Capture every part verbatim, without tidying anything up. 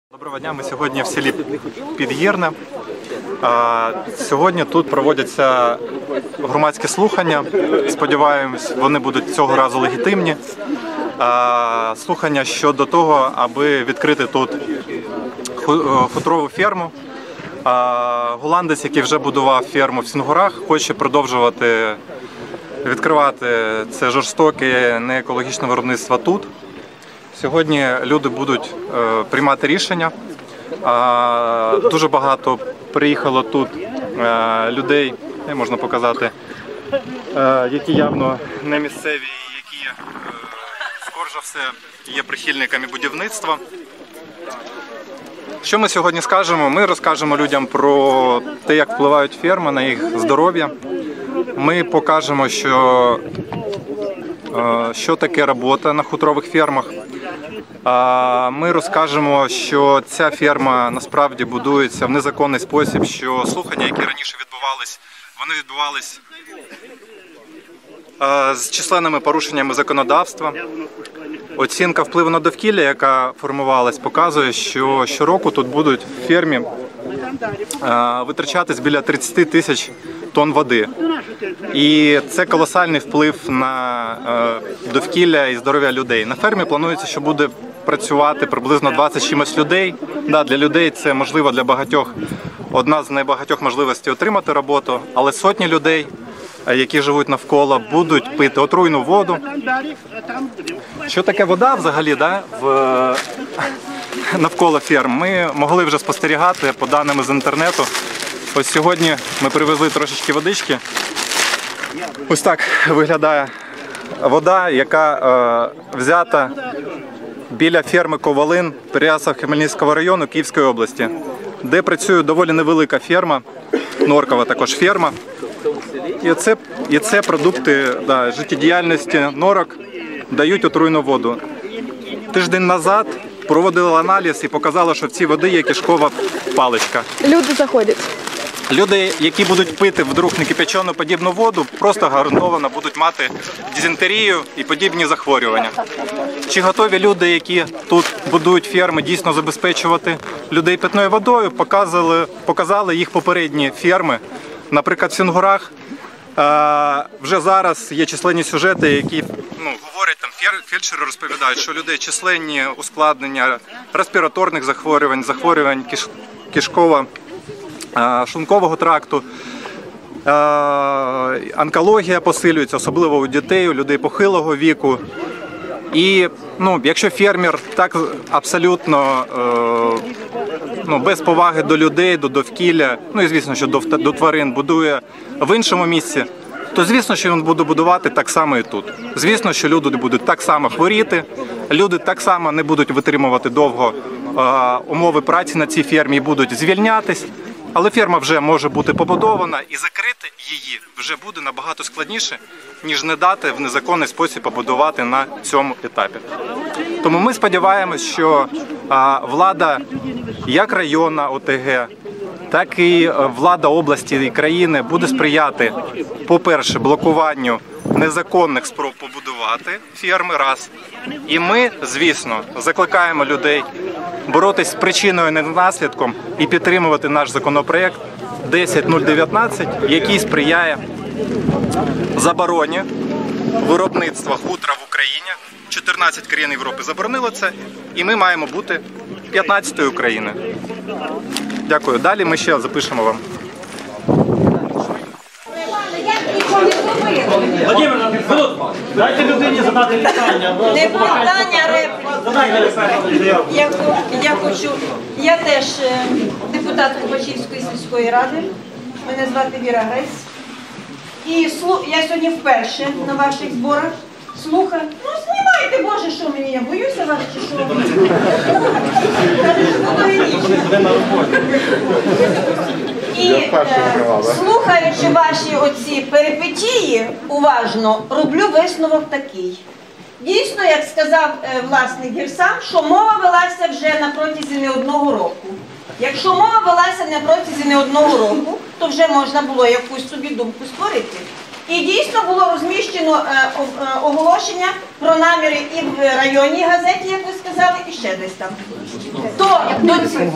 Доброго дня, ми сьогодні в селі Підгірне. Сьогодні тут проводяться громадські слухання. Сподіваємось, вони будуть цього разу легітимні. Слухання щодо того, аби відкрити тут хутрову ферму. Голландець, який вже будував ферму в Сінгурах, хоче продовжувати відкривати це жорстоке неекологічне виробництво тут. Сьогодні люди будуть е, приймати рішення. Е, дуже багато приїхало тут е, людей, не можна показати, е, які явно не місцеві, які, е, скоріше за все, є прихильниками будівництва. Що ми сьогодні скажемо? Ми розкажемо людям про те, як впливають ферми на їх здоров'я. Ми покажемо, що, е, що таке робота на хутрових фермах. Ми розкажемо, що ця ферма насправді будується в незаконний спосіб, що слухання, які раніше відбувались, вони відбувались з численними порушеннями законодавства. Оцінка впливу на довкілля, яка формувалась, показує, що щороку тут будуть в фермі витрачатись біля тридцяти тисяч тонн води. І це колосальний вплив на довкілля і здоров'я людей. На фермі планується, що буде працювати приблизно двадцять чимось людей. Да, для людей це можливо, для багатьох одна з найбагатьох можливостей отримати роботу, але сотні людей, які живуть навколо, будуть пити отруйну воду. Що таке вода взагалі, да, в... навколо ферм? Ми могли вже спостерігати по даним з інтернету. Ось сьогодні ми привезли трошечки водички. Ось так виглядає вода, яка е, взята біля ферми Ковалин Переяслав-Хмельницького району Київської області, де працює доволі невелика ферма, норкова також ферма. І це, і це продукти да, життєдіяльності норок дають отруйну воду. Тиждень назад проводили аналіз і показало, що в цій воді є кишкова паличка. Люди заходять. Люди, які будуть пити вдруг некипячену подібну воду, просто гарантовано будуть мати дизентерію і подібні захворювання. Чи готові люди, які тут будують ферми, дійсно забезпечувати людей питною водою? Показали, показали їх попередні ферми. Наприклад, в Сінгурах вже зараз є численні сюжети, які ну, говорять, там фельдшери розповідають, що у людей численні ускладнення респіраторних захворювань, захворювань киш, кишково шлункового тракту, онкологія посилюється, особливо у дітей, у людей похилого віку. І ну, якщо фермер так абсолютно ну, без поваги до людей, до довкілля, ну і звісно, що до, до тварин будує в іншому місці, то звісно, що він буде будувати так само і тут. Звісно, що люди будуть так само хворіти, люди так само не будуть витримувати довго умови праці на цій фермі і будуть звільнятись. Але ферма вже може бути побудована і закрити її вже буде набагато складніше, ніж не дати в незаконний спосіб побудувати на цьому етапі. Тому ми сподіваємось, що а, влада як районна О Те Ге, так і влада області і країни буде сприяти, по-перше, блокуванню незаконних спроб побудувати ферми, раз. І ми, звісно, закликаємо людей боротись з причиною, не наслідком і підтримувати наш законопроект десять нуль дев'ятнадцять, який сприяє забороні виробництва хутра в Україні. чотирнадцять країн Європи заборонили це, і ми маємо бути п'ятнадцятою країною. Дякую. Далі ми ще запишемо вам. Владимир, дайте людині задати питання. Не питання, репліка. Я, я хочу, я теж депутат Копачівської сільської ради, мене звати Віра Гресь. І слу, я сьогодні вперше на ваших зборах слухаю. Ну знімайте, Боже, що мені, я боюся вас чи що? І е, слухаючи ваші оці перипетії уважно, роблю висновок такий. Дійсно, як сказав е, власник Гірсам, що мова велася вже на протязі не одного року. Якщо мова велася на протязі не одного року, то вже можна було якусь собі думку створити. І дійсно було розміщено е, о- е, оголошення про наміри і в районній газеті, як ви сказали, і ще десь там. То до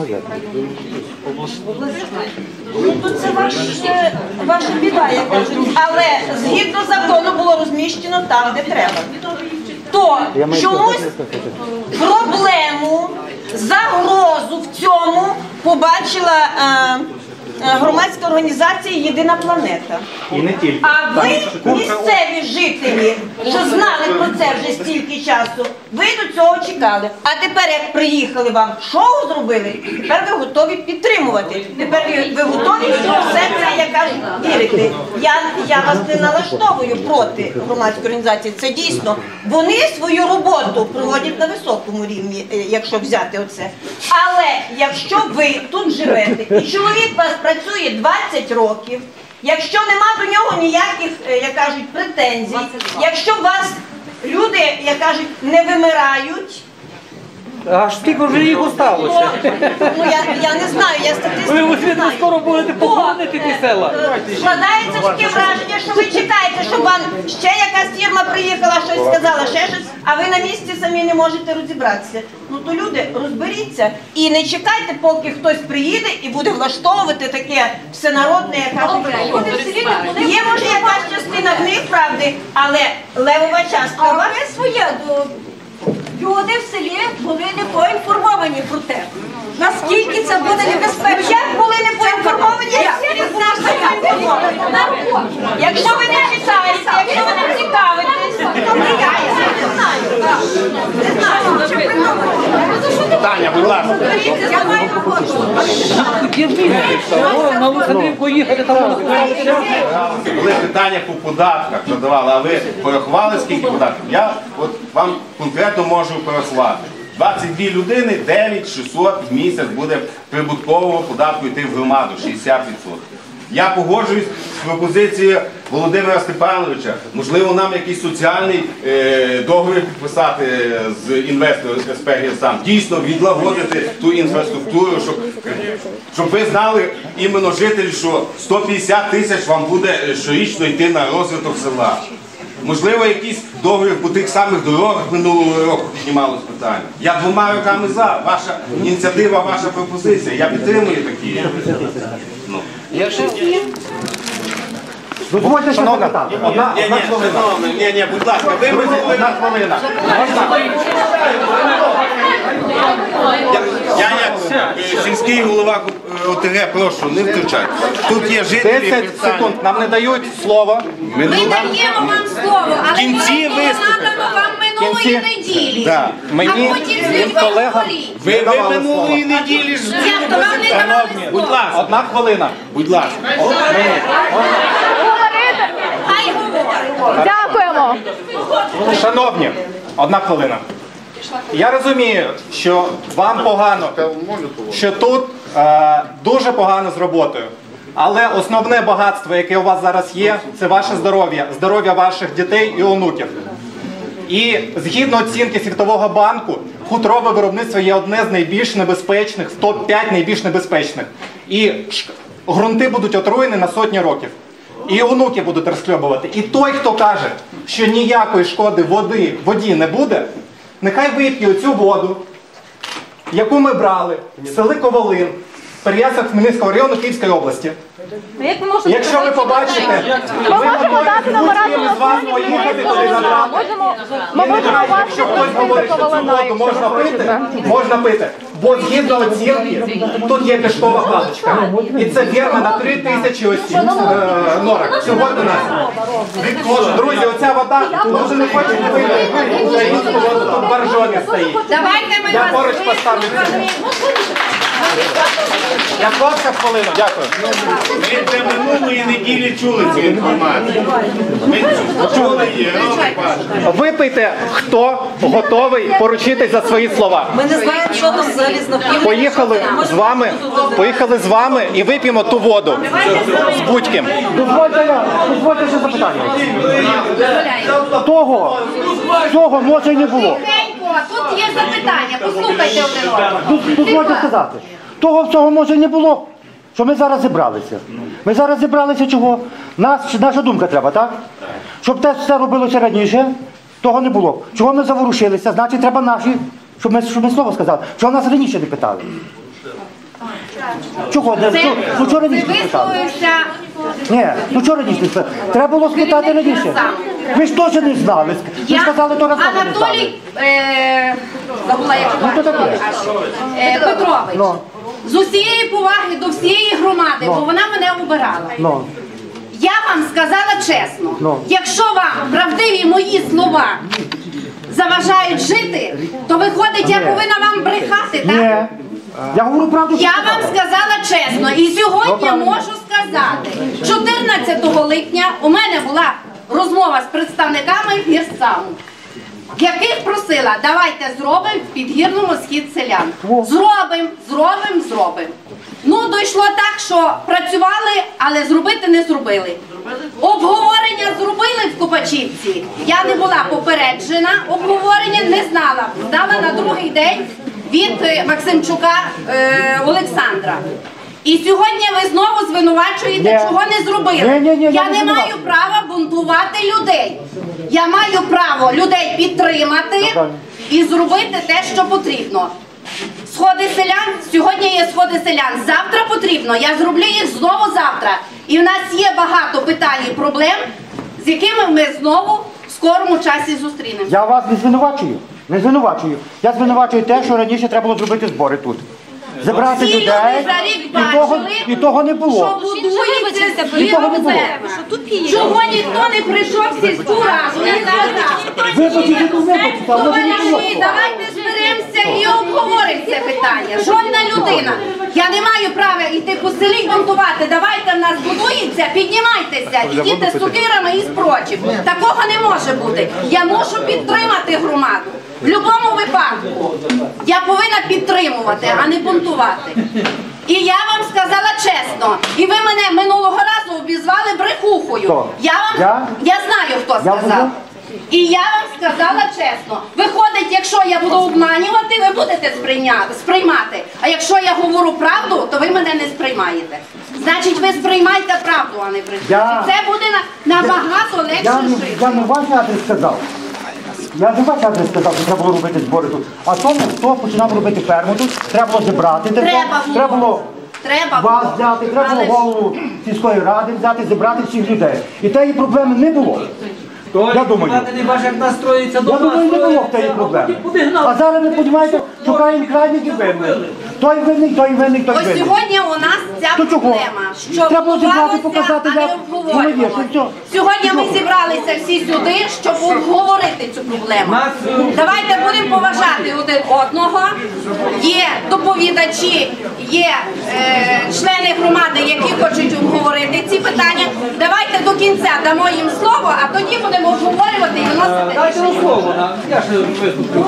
Ну, то це ваш, е, ваша біда, як кажуть. Але згідно закону було розміщено там, де треба. То чомусь проблему, загрозу в цьому побачила е, е, громадська організація «Єдина планета». І не тільки. А ви, місцеві жителі, що знали про це вже стільки часу, ви до цього чекали. А тепер, як приїхали вам, шоу зробили, тепер ви готові підтримувати. Тепер ви, ви готові все це, як кажуть, вірити. Я, я вас не налаштовую проти громадської організації. Це дійсно. Вони свою роботу проводять на високому рівні, е, якщо взяти оце. Але якщо ви тут живете, і чоловік у вас працює двадцять років, якщо нема до нього ніяких, е, як кажуть, претензій, якщо у вас люди, як кажуть, не вимирають, Аж скільки вже їх то, осталося? ну я, я не знаю, я статистику Ви не усвідно знаю. скоро будете То, поповнити ті е, села. е, Складається таке враження, що ви чекаєте, щоб вам ще якась фірма приїхала, щось сказала, ще щось, а ви на місці самі не можете розібратися. Ну то люди, розберіться і не чекайте, поки хтось приїде і буде влаштовувати таке всенародне, як кажуть. Є, може, якась частина в них правди, але левова частка у вас своє. Люди в селі були не поінформовані про те, наскільки це буде небезпечно. Як були не поінформовані, як всі не поінформовані. Якщо ви не читаєте, якщо ви не цікавитесь, то не я, я не знаю. Не знаю. Таня, будь ласка. Я маю роботу. На Лухандрівку їхати там. Були питання по податках задавали, а ви порахували скільки податків? Я от вам конкретно можу порахувати. двадцять дві людини, дев'ять тисяч шістсот в місяць буде прибуткового податку йти в громаду, шістдесят відсотків. Я погоджуюсь з пропозицією Володимира Степановича. Можливо, нам якийсь соціальний е, договір підписати з інвестором ес пе «Гірсан». Дійсно відлагодити ту інфраструктуру, щоб, щоб ви знали іменно жителі, що сто п'ятдесят тисяч вам буде щорічно йти на розвиток села. Можливо, якийсь договір по тих самих дорогах минулого року піднімалось питання. Я двома руками за. Ваша ініціатива, ваша пропозиція. Я підтримую такі. Ну. Дозвольте ще запитати. Одна, Ні, одна ні, хвилина. шановний, ні, ні, будь ласка, ви Друзі, мене- одна хвилина. Я, я як е, сільський голова е, о те ге прошу, не втручати. Тут є жителі. десять питання. секунд. Нам не дають слово. Ми даємо вам слово, але кінці воно було виступите. надано вам минулої Кінці. неділі. Да. Мені, А потім моїм ви колегам говоріть. Ви, ви давали минулої слово. неділі ж Ні, то вам не давали будь слово. ласка, Одна хвилина. будь ласка. Хай говорить. Дякуємо. Шановні, одна хвилина. Я розумію, що вам погано, що тут е, дуже погано з роботою. Але основне багатство, яке у вас зараз є, це ваше здоров'я, здоров'я ваших дітей і онуків. І згідно оцінки Світового банку, хутрове виробництво є одне з найбільш небезпечних, в топ п'ять найбільш небезпечних. І ш- ґрунти будуть отруєні на сотні років. І онуки будуть розхльобувати. І той, хто каже, що ніякої шкоди води, воді не буде, нехай вип'є оцю воду, яку ми брали в селі Ковалин, Переяслав Хмельницького району Київської області. Якщо ви побачите, Ми можемо дати номера з вас телефонів, поїхати туди забрати. Можемо, ми І нехай, можемо вас якщо хтось говорить, що цю воду можна пити, можна пити. Бо згідно оцінки, тут є кишкова паличка. І це ферма на три тисячі осіб е, норок. Сьогодні нас. Друзі, оця вода, може не хочете пити українську воду, тут боржомі стоїть. Давайте ми Я вас поруч поставлю. Я хлопця хвилину, дякую. Ми це минулої неділі чули цю інформацію. Ми чу- чули її, Роман Павлович. Випийте, хто готовий поручитись за свої слова. Ми не знаємо, що там взагалі знаходиться. Поїхали з вами, поїхали з вами і вип'ємо ту воду з будь-ким. Дозвольте, дозвольте ще запитання. Того, того може не було. Тихенько, тут є запитання, послухайте один одного. Дозвольте сказати. Того всього може не було. що ми зараз зібралися. Ми зараз зібралися чого? Нас, наша думка треба, так? Щоб те все робилося раніше, того не було. Чого ми заворушилися, значить треба наші, щоб ми, щоб ми слово сказали. Чого нас раніше не питали? Чого? Не, Це, ну чого раніше це не питали? висловився Ні, ну чого раніше не питали? Треба було спитати Керівник раніше. Герасам. Ви ж теж не знали. Ви я, сказали, то раз не знали. Анатолій, е, забула, як Ну, то таке. е, Петрович, Ну. з усієї поваги до всієї громади, Ну. бо вона мене обирала. Ну, Я вам сказала чесно, Ну. якщо вам правдиві мої слова заважають жити, то виходить, я Ні. повинна вам брехати, ні. так? Я говорю правду, що Я вам сказала. сказала чесно, і сьогодні Ну, правильно. можу сказати, чотирнадцятого липня у мене була розмова з представниками Гірсаму, яких просила, давайте зробимо в Підгірному схід селян. Во. Зробимо, зробимо, зробимо. Ну, дійшло так, що працювали, але зробити не зробили. Обговорення зробили в Копачівці. Я не була попереджена, обговорення не знала. Знала на другий день від е, Максимчука е, Олександра. І сьогодні ви знову звинувачуєте, Ні. чого не зробили. Ні, ні, ні, я я не не звинувачую. маю права бунтувати людей. Я маю право людей підтримати Правильно. і зробити те, що потрібно. Сходи селян, сьогодні є сходи селян, завтра потрібно, я зроблю їх знову завтра. І в нас є багато питань і проблем, з якими ми знову в скорому часі зустрінемося. Я вас не звинувачую. Не звинувачую. Я звинувачую те, що раніше треба було зробити збори тут. Зібрати Всі людей, люди за рік і того, бачили, і того не Що було. будується І того не було. зірозерва. Чого ніхто не прийшов в сільську раду, не сказав? Вибачте, ну вибачте, а може не було. Товариші, давайте зберемося і обговоримо це питання. Жодна людина. Я не маю права йти по селі бунтувати. Давайте в нас будується, піднімайтеся, ідіть з сокирами і з прочим. Такого не може бути. Я мушу підтримати громаду. В будь-якому випадку. Я повинна підтримувати, а не бунтувати. І я вам сказала чесно, і ви мене минулого разу обізвали брехухою. Хто? Я вам Я? я знаю, хто Я сказав. буду? І я вам сказала чесно. Виходить, якщо я буду обманювати, ви будете сприйняти, сприймати. А якщо я говорю правду, то ви мене не сприймаєте. Значить, ви сприймайте правду, а не брехню. Я- Це буде на, набагато легше Я, не- жити. я не ваш адрес сказав. Я не ваш адрес сказав, що треба було робити збори тут. А тому, хто починав робити ферму тут, треба було зібрати. те все. Треба було. Треба було Треба вас було. взяти, треба Але було ж- голову сільської ради взяти, зібрати всіх людей. І тієї проблеми не було. Я думаю. Ти не бачиш, як настроїться Я дома. думаю, не було в тієї проблеми. А зараз ви розумієте, шукаємо крайніх винних. Той винний, той винний, той Ось винний. сьогодні у нас ця То чого? проблема, що Треба було зібрати, будувалося, показати, а не як воно є, обговорювалося. що все. Сьогодні ми зібралися всі сюди, щоб обговорити цю проблему. Давайте будемо поважати один одного. Є доповідачі, є е, члени громади, які хочуть обговорити ці питання. Давайте до кінця дамо їм слово, а тоді будемо обговорювати і вносити Дайте рішення. слово, я ж виступлю.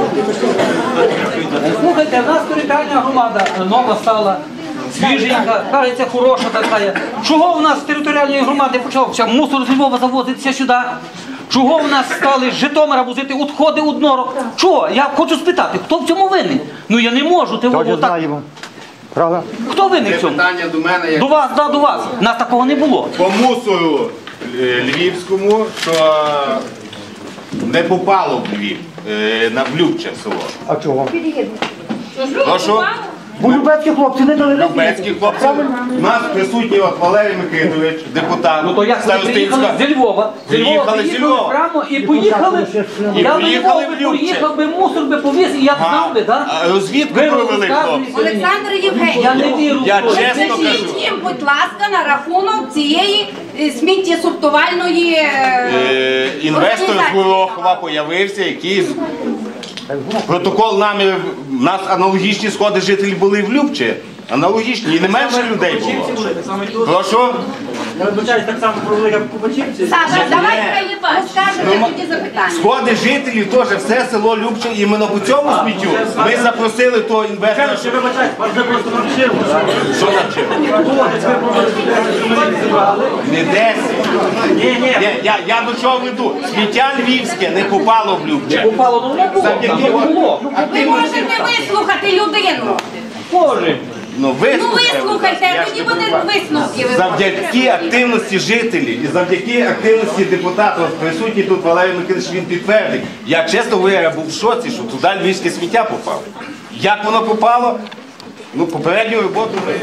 Слухайте, в нас територіальна громада нова стала, свіженька, кажеться, хороша така. Чого в нас з територіальної громади почався мусор з Львова завозитися сюди? Чого в нас стали з Житомира возити відходи у Днорок? Чого? Я хочу спитати, хто в цьому винен? Ну я не можу, ти Тоді так. знаємо. Правда? Хто винен Це в цьому? питання до мене, як До вас, да, до вас. У нас такого не було. по мусору е, львівському, що не попало в Львів, е, на Влюбче село. А чого? Прошу, Бо любецькі хлопці не дали. любецькі хлопці. У нас присутній от Валерій Микитович, депутат Ну то як вони приїхали Старостинська. зі Львова? Зі Львова Приїхали зі приїхали Львова. прямо і поїхали. І Я поїхали б в Любче. поїхав би, мусор би повіз, і я б знав би, так? А розвідку провели хлопці. Олександр Я Євгенійович, не вірю. Я в то. чесно кажу. скажіть їм, будь ласка, на рахунок цієї е, сміттєсортувальної е, Е, Інвестор з організації. Горохова появився, який з- протокол намір, в нас аналогічні сходи жителів були в Любче. Аналогічні, і не менше людей було. Прошу. Я вибачаюсь, так само провели, як в Кубачівці. Саша, давай Ну, розкажемо тоді запитання. Сходи жителів теж все село Любче, іменно по цьому сміттю ми запросили того інвестора. Ще вибачаюсь, вас вже просто навчили. Що навчив? Не десять. Ні, ні. Я, я, я до чого веду? Сміття львівське не попало в Любче. Попало, ну не було. Завдяки Там не було. Ви можете вислухати людину. Боже. Ну, Ну вислухайте, тоді буде висновки. Завдяки активності жителів і завдяки активності депутатів, присутній тут Валерій Миколаївич, він підтвердить. Я, чесно говоря, я був в шоці, що туди львівське сміття попало. Як воно попало? Ну, попередню роботу ми...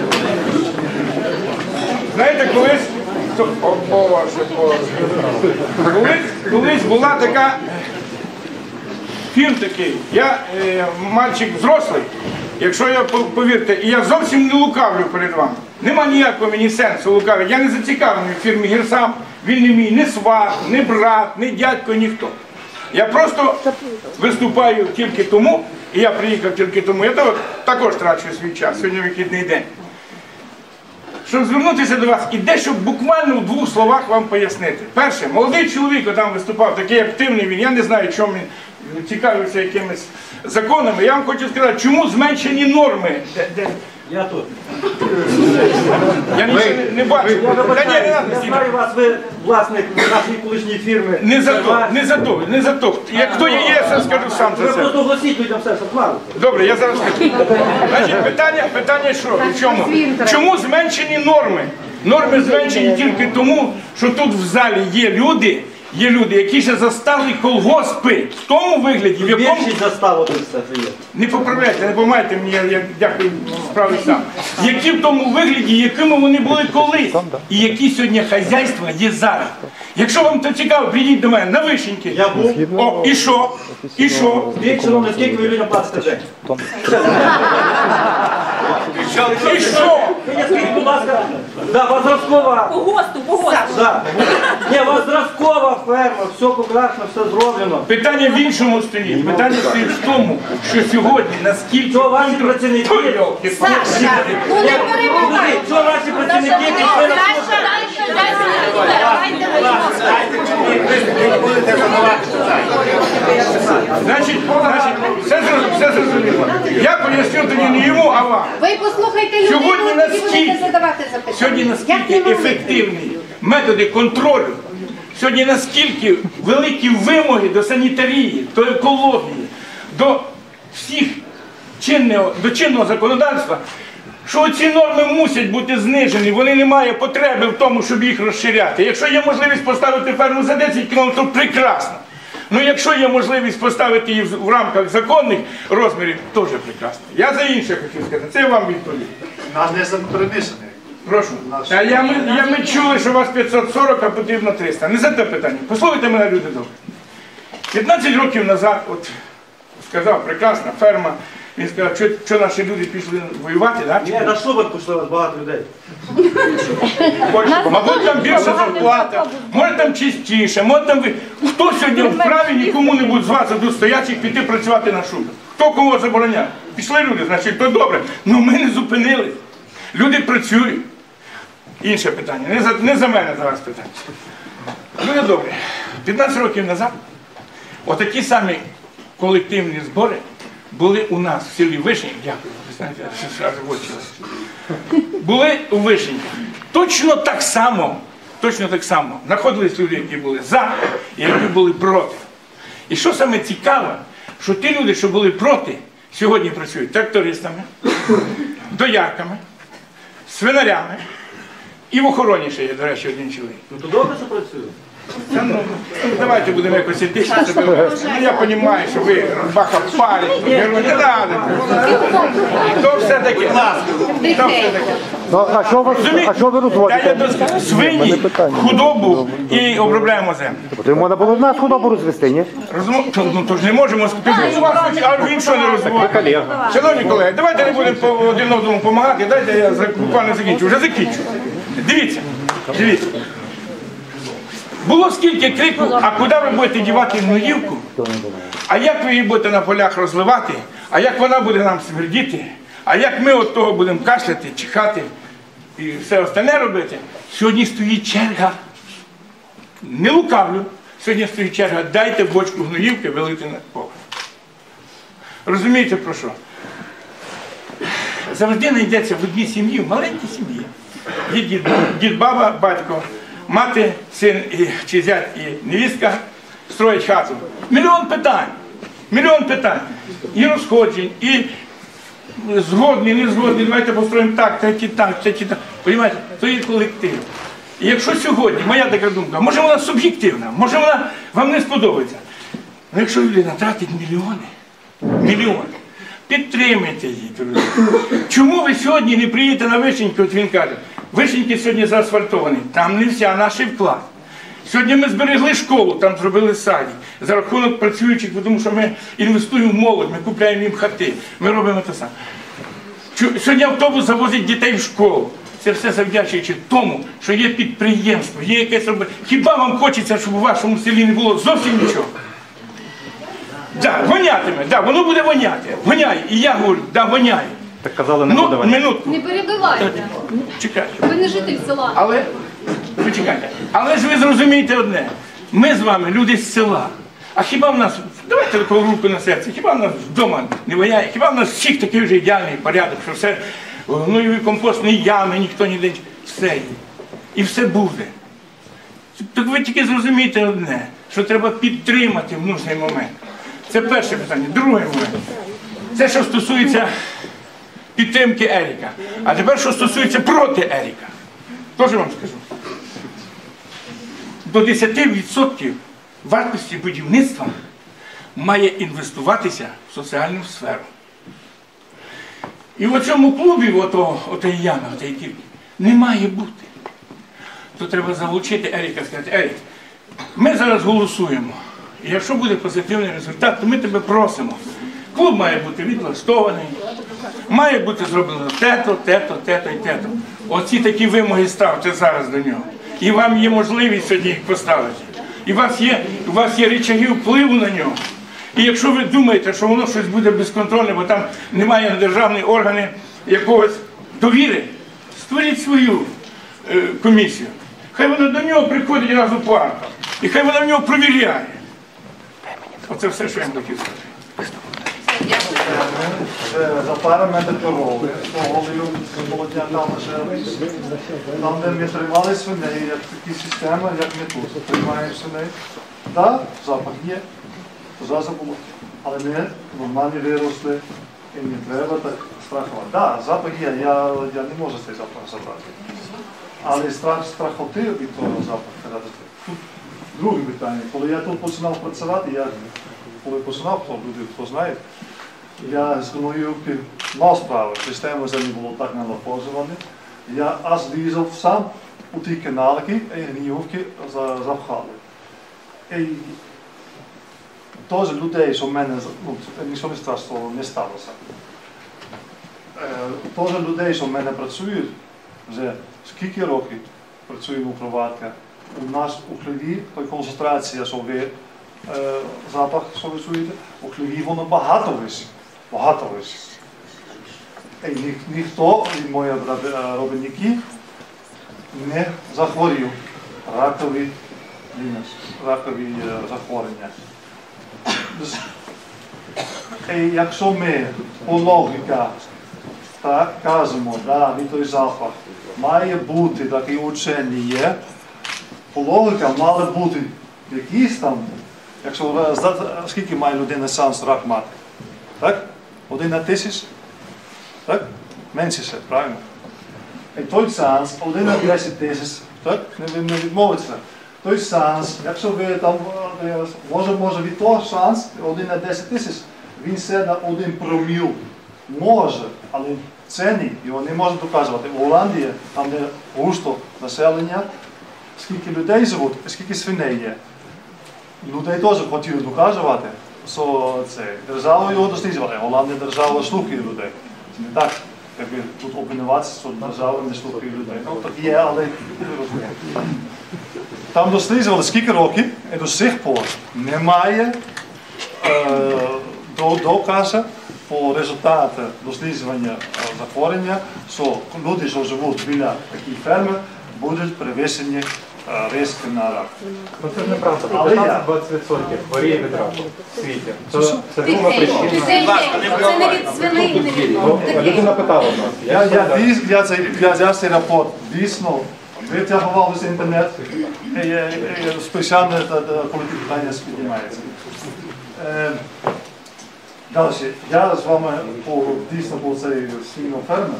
Знаєте, колись, о, Боже, Боже. Колись, колись була така, фільм такий, я е, мальчик взрослий, якщо я, повірте, і я зовсім не лукавлю перед вами. Нема ніякого мені сенсу лукавити. Я не зацікавлений в фірмі Гірсам, він не мій ні сват, ні брат, ні дядько, ніхто. Я просто виступаю тільки тому, і я приїхав тільки тому, я також трачу свій час, сьогодні вихідний день. Щоб звернутися до вас і дещо буквально в двох словах вам пояснити. Перше, молодий чоловік там виступав, такий активний він, я не знаю, чому він цікавився якимись законами. Я вам хочу сказати, чому зменшені норми. Де, де? Я тут. Я нічого не, не бачу. Та ні, не Я надо, знаю вас, ви власник нашої колишньої фірми. не за то, не за то, не за то. Як хто є, я все скажу сам за Ви себе. просто оголосіть людям все, щоб знали. Добре, я зараз скажу. Значить, питання, питання що? В чому? Чому зменшені норми? Норми зменшені тільки тому, що тут в залі є люди, є люди, які ще застали колгоспи в тому вигляді, в якому... Більшість заставу тут все є. Не поправляйте, не помайте мені, я, я дякую, справлюсь сам. Які в тому вигляді, якими вони були колись, і які сьогодні хазяйства є зараз. Якщо вам це цікаво, прийдіть до мене на Вишеньки. Я був. О, і що? І що? Скільки, шановні, скільки ви людям платите в день? І що? Ви скажіть, будь ласка, да, у вас зразкова... По ГОСТу, по ГОСТу. Да. Ні, у вас зразкова ферма, все покрашено, все зроблено. Питання в іншому стоїть. Питання стоїть в тому, що сьогодні наскільки... Що ваші працівники... Ой, йолки, Саша, ну не перебувай. Що ваші працівники пішли на Значить, значить, все, зроз- все зрозуміло. Я поясню тоді не йому, а вам. Ви послухайте людей, Сьогодні тоді наскільки- будете задавати запитання. Сьогодні Як наскільки не могли? ефективні методи контролю, сьогодні наскільки великі вимоги до санітарії, до екології, до всіх чинного, до чинного законодавства, що ці норми мусять бути знижені, вони не мають потреби в тому, щоб їх розширяти. Якщо є можливість поставити ферму за десять кілометрів, то прекрасно. Ну якщо є можливість поставити її в в рамках законних розмірів, теж прекрасно. Я за інше хочу сказати, це я вам відповім. Нас не перемішаний. Прошу. А я, ми, я ми чули, що у вас п'ятсот сорок, а потрібно триста. Не за те питання. Послухайте мене, люди добре. п'ятнадцять років назад, от, сказав, прекрасна ферма, він сказав, що, що наші люди пішли воювати, да? Ні, на Шубин пішло у вас багато людей. Мабуть, там більша зарплата, може там чистіше, може там ви... Хто сьогодні вправі нікому-небудь з вас тут стоячих піти працювати на Шубин? Хто кого забороняє? Пішли люди, значить, то добре. Ну ми не зупинили. Люди працюють. Інше питання. Не за, не за мене зараз питання. Люди добре. п'ятнадцять років назад отакі самі колективні збори були у нас в селі Вишень. Дякую. Ви знаєте, що аж вочилось. Були у Вишені. Точно так само, точно так само знаходились люди, які були за і які були проти. І що саме цікаве, що ті люди, що були проти, сьогодні працюють трактористами, доярками, свинарями і в охороні ще є, до речі, один чоловік. Ну то добре, що працює. Та ну, давайте будемо якось етично себе. Ну я розумію, що ви розбаха парить, не треба. То все-таки, то все-таки. Ну, а що ви, а що ви Та я розводите? доскажу, свині, худобу і обробляємо землю. То можна було в нас худобу розвести, ні? Розуму... Ну то ж не можемо сказати, а він що не розводить? Шановні колеги, давайте не будемо по- один одному допомагати, дайте я за- буквально закінчу. Вже закінчу. Дивіться, дивіться. Було скільки крику, а куди ви будете дівати гноївку? А як ви її будете на полях розливати? А як вона буде нам смердіти? А як ми от того будемо кашляти, чихати і все остальне робити? Сьогодні стоїть черга. Не лукавлю. Сьогодні стоїть черга, дайте бочку гноївки вилити на поле. Розумієте про що? Завжди знайдеться в одній сім'ї, в маленькій сім'ї. Є дід, дід, баба, батько, мати, син і, чи зять і невістка строять хату. Мільйон питань. Мільйон питань. І розходжень, і згодні, не згодні, давайте построїмо так, треті так, треті так. Понимаєте, то є колектив. І якщо сьогодні, моя така думка, може вона суб'єктивна, може вона вам не сподобається. Але якщо людина тратить мільйони, мільйони, підтримайте її, друзі. Чому ви сьогодні не приїдете на Вишеньки, от він каже, Вишеньки сьогодні заасфальтовані, там не вся наш вклад. Сьогодні ми зберегли школу, там зробили садик, за рахунок працюючих, тому що ми інвестуємо в молодь, ми купляємо їм хати, ми робимо те саме. Сьогодні автобус завозить дітей в школу. Це все завдячуючи тому, що є підприємство, є якесь робити. Хіба вам хочеться, щоб у вашому селі не було зовсім нічого? Так, да, вонятиме, да, воно буде воняти. Воняє. І я говорю, да, воняє. Так казали, не ну, буде воняти. Минутку. Не перебивайте. Чекайте. Ви не житель села. Але, ви чекайте, але ж ви зрозумієте одне. Ми з вами люди з села. А хіба в нас, давайте таку руку на серце, хіба в нас вдома не воняє? Хіба в нас всіх такий вже ідеальний порядок, що все, ну і компостні ями, ніхто ніде, все є. І все буде. Так ви тільки зрозумієте одне, що треба підтримати в нужний момент. Це перше питання. Другий момент. Це, що стосується підтримки Еріка. А тепер, що стосується проти Еріка. Теж вам скажу. До десяти відсотків вартості будівництва має інвестуватися в соціальну сферу. І в цьому клубі, ото, отої ями, отої кільки, не має бути. То треба залучити Еріка, сказати, Ерік, ми зараз голосуємо. І якщо буде позитивний результат, то ми тебе просимо. Клуб має бути відлаштований, має бути зроблено те-то, те-то, те-то і те-то. Оці такі вимоги ставте зараз до нього. І вам є можливість сьогодні їх поставити. І у вас є, у вас є рычаги впливу на нього. І якщо ви думаєте, що воно щось буде безконтрольне, бо там немає на державні органи якогось довіри, створіть свою е, комісію. Хай вона до нього приходить раз у парку. І хай вона в нього провіряє. Оце все, що я вам хотів сказати. За параметр дороги, оголію молодня там лише, там де ми тримали свиней, як такі системи, як ми тут тримаємо свиней. Так, запах є, то зразу було, але ми нормально виросли і не треба так страхувати. Так, запах є, я, я не можу цей запах забрати. Але страх, страхоти від того запаху. Тут друге питання, коли я тут починав працювати, я коли починав, хто люди, хто знає, я з гноївки мав справи, система вже не було так налагоджена. Я аж різав сам у ті каналки і гноївки запхали. І теж людей, що в мене, ну, нічого не страшного не сталося. Теж людей, що в мене працюють, вже скільки років працюємо у Провадка, у нас у хліві, то концентрація, що ви Е, запах, що ви чуєте, у хліві воно багато вище, багато вище. І ні, ніхто від моїх робітників не захворів ракові, ракові захворювання. І якщо ми по логіка так кажемо, да, від той запах має бути, такі учені є, по логіка має бути якісь там. Якщо скільки має людина шанс рак мати? Так? Один на тисяч? Так? Менше ще, правильно? І той шанс, один на десять тисяч, так? Не, не відмовиться. Той шанс, якщо ви там, може, може від того шанс, один на десять тисяч, він все на один проміл може, але ціни його не може доказувати. В Голландії, там де густо населення, скільки людей живуть, скільки свиней є. Людей теж хотіли доказувати, що це держава його досліджувала. Голландія держава слухає людей. Це не так, якби тут обвинуватися, що держава не слухає людей. Ну так є, але там досліджували скільки років і до сих пор немає е, доказу по результату дослідження захворювання, що люди, що живуть біля таких ферм, будуть привисені риски на рак. Ну це ж неправда, п'ятнадцять-двадцять відсотків хворіє від раку в світі. Це, це друга причина. Це не від свиней, не від Людина питала нас. Я, я, я, я, цей, я, я цей рапорт дійсно витягував з інтернету, і, і, і спеціально, коли ті питання піднімаються. Е, Далі, я з вами по, дійсно по цей сім'ю фермер.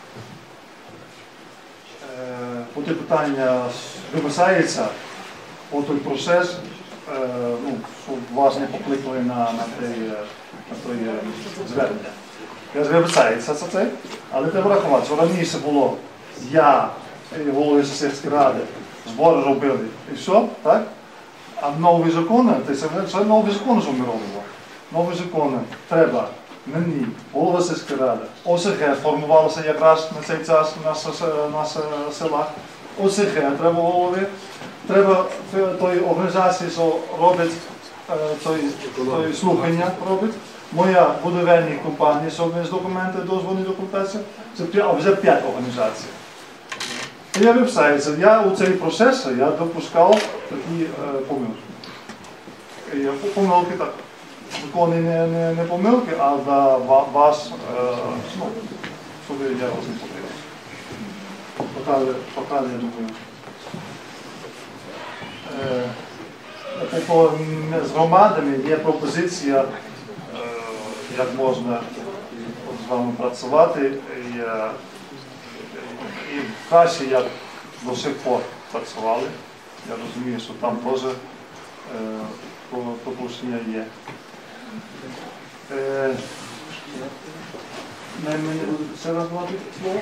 Е, по ті питання виписається, по той процес, е, ну, щоб вас не покликали на, на той, на той звернення. Я виписається за це, але треба врахувати, що раніше було я, голови сільської ради, збори робили і все, так? А нові закони, це, це нові закони, що ми робимо. Нові закони треба мені, голова сільської ради, О С Г формувалося якраз на цей час на селах. О С Г треба голови, треба тої організації, що робить тої, тої слухання, робить. Моя будівельна компанія, що з документи, дозвольні документації, це вже п'ять організацій. І я виписаюся, я у цей процес я допускав такі е, помилки. І я, помилки так, законні не, не, не помилки, а за вас, е, ну, щоб я вас не потрібен. Поки, поки я думаю. Е, по, з громадами є пропозиція, е, як можна з вами працювати. І, е, І краще, як до сих пор працювали. Я розумію, що там теж е, пропущення є. Е, Ще раз було слово?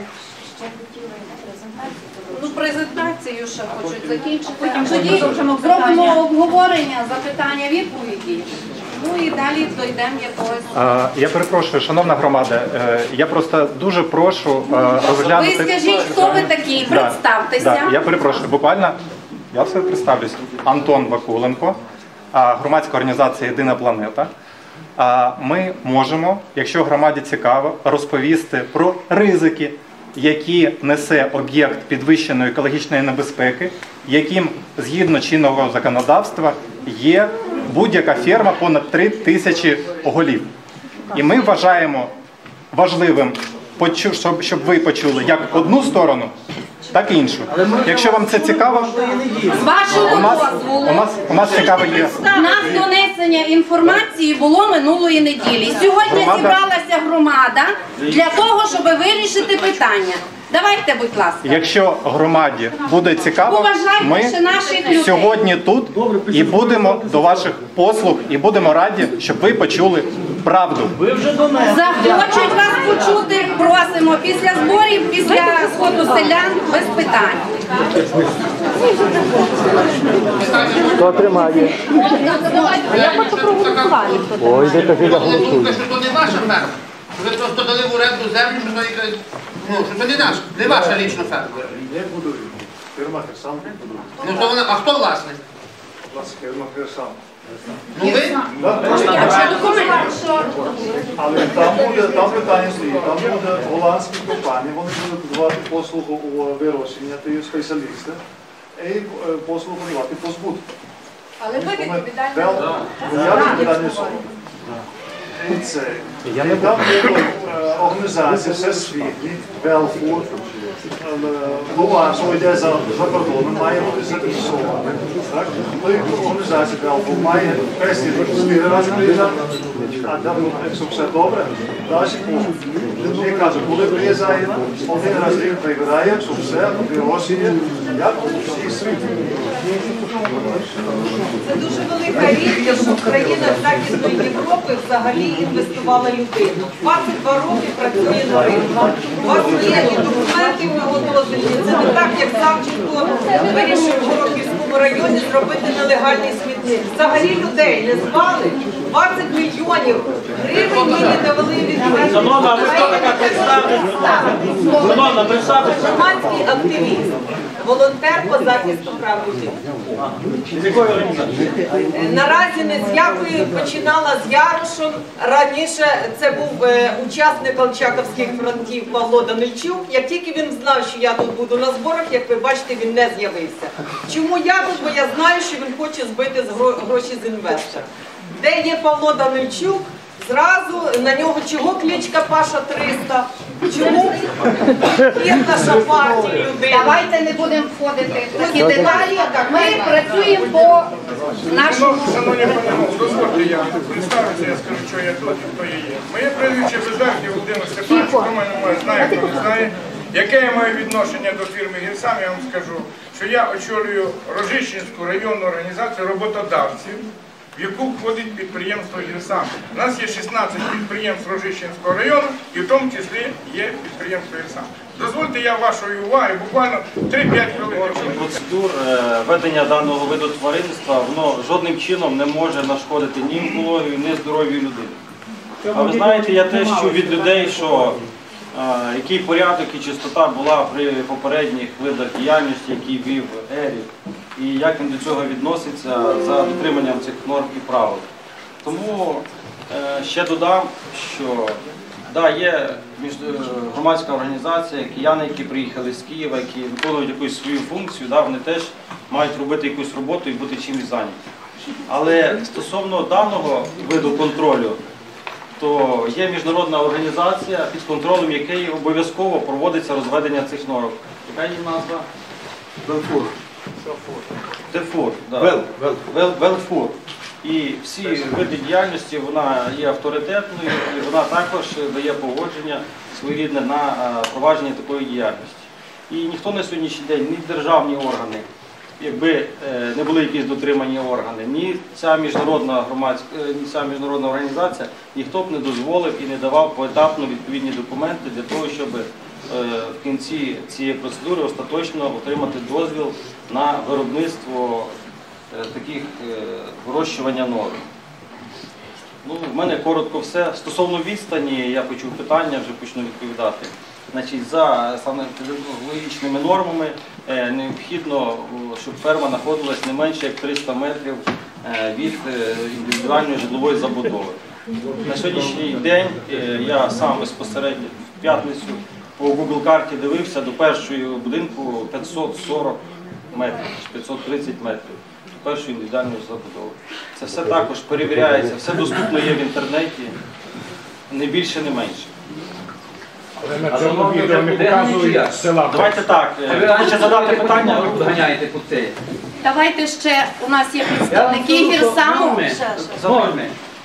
Ну, презентацію ще хочуть закінчити, потім тоді зробимо обговорення, запитання, відповіді. Ну і далі дійдемо якогось. Я перепрошую, шановна громада, я просто дуже прошу розглянути... Ви скажіть, хто ви такий, представтеся. Да, да, я перепрошую, буквально, я все представлюсь. Антон Вакуленко, громадська організація «Єдина планета». Ми можемо, якщо громаді цікаво, розповісти про ризики, які несе об'єкт підвищеної екологічної небезпеки, яким, згідно чинного законодавства, є будь-яка ферма понад три тисячі голів. І ми вважаємо важливим, щоб ви почули як одну сторону, так і іншу. Якщо вам це цікаво, з вашого у нас, дозволу, у нас, у нас цікаво є. у нас донесення інформації було минулої неділі. Сьогодні Громада... зібралася громада для того, щоб вирішити питання. Давайте, будь ласка. Якщо громаді буде цікаво, ми сьогодні тут і будемо до ваших послуг, і будемо раді, щоб ви почули правду. Ви вже до мене. Захочуть вас почути, просимо, після зборів, після сходу селян, без питань. Хто тримає? Я хочу проголосувати. Ой, ви таки заголосуєте. Що то не ваша ферма. Ви просто дали в оренду землю, що то не, ну, що то не наша, не ваша лічна ферма. Не будую. Фірма Херсон будує. Ну, то вона, а хто власник? Фірма Херсон. Ну ви? Але там буде, там питання стоїть, там буде голландські компанії, вони будуть давати послугу у вирощенні, ти спеціалісти, і послугу давати по збутку. Але ви відповідальні. Я відповідальний особи. І це. І там є організація всесвітні, Белфур, голова, що йде за кордоном, має бути зафіксована. Організація Белфур має певні чотири рази приїжджати, а якщо все добре, далі послуг. Я кажу, коли приїжджає, один раз рік прибирає, що все вирощує, як у всіх світів. Це дуже велика річ, що країна Західної Європи взагалі інвестувала людину. двадцять два роки працює на ринку. У вас є і документи в його дозвільні. Це не так, як Савченко вирішив в Горохівському районі зробити нелегальний смітник. Взагалі людей не звали. двадцять мільйонів гривень її довели від людей. Шановна, ви хто така представниця? Шановна, представниця. Громадський активіст, волонтер по захисту прав людини. З якої організації? Наразі не з якої починала з Ярошем. Раніше це був е, учасник Колчаковських фронтів Павло Данильчук. Як тільки він знав, що я тут буду на зборах, як ви бачите, він не з'явився. Чому я тут? Бо я знаю, що він хоче збити з гро гроші з інвестора. Де є Павло Данильчук, зразу на нього чого кличка Паша триста? Чому є наша партія людей? Давайте не будемо входити в такі деталі. Ми працюємо по нашому. Шановні пане, дозвольте, я представлюся, я скажу, що я тут і хто я є. Моє прізвище Бездаркий Володимир Степанович, хто мене має, знає, хто не знає. Яке я маю відношення до фірми «Гірсам», я вам скажу, що я очолюю Рожищенську районну організацію роботодавців, в яку входить підприємство «Гірсам». У нас є шістнадцять підприємств Рожищенського району, і в тому числі є підприємство «Гірсам». Дозвольте я вашої уваги, буквально три-п'ять хвилин. Процедур ведення даного виду тваринництва, воно жодним чином не може нашкодити ні екології, ні здоров'ю людини. А ви знаєте, я теж чув від людей, що а, який порядок і чистота була при попередніх видах діяльності, які вів Ерік, і як він до цього відноситься за дотриманням цих норм і правил. Тому е, ще додам, що да, є між, громадська організація, кияни, які приїхали з Києва, які виконують якусь свою функцію, да, вони теж мають робити якусь роботу і бути чимось зайняті. Але стосовно даного виду контролю, то є міжнародна організація, під контролем якої обов'язково проводиться розведення цих норок. Яка її назва? Велфур. Дефур. Велфур. І всі види діяльності, вона є авторитетною і вона також дає погодження своєрідне на провадження такої діяльності. І ніхто на сьогоднішній день, ні державні органи, якби не були якісь дотримані органи, ні ця міжнародна громадська, ні ця міжнародна організація, ніхто б не дозволив і не давав поетапно відповідні документи для того, щоб в кінці цієї процедури остаточно отримати дозвіл на виробництво таких вирощування норм. Ну, в мене коротко все. Стосовно відстані, я почув питання, вже почну відповідати. Значить, за логічними нормами необхідно, щоб ферма знаходилась не менше як триста метрів від індивідуальної житлової забудови. На сьогоднішній день я сам безпосередньо в п'ятницю по Google карті дивився, до першого будинку п'ятсот сорок метрів, п'ятсот тридцять метрів. Першої індивідуальної забудови. Це все також перевіряється, все доступно є в інтернеті, не більше, не менше. А на цьому відео не показують села. Давайте так, хто хоче задати питання, ви ганяєте по це. Давайте ще, у нас є представники Гірсаму. Норми.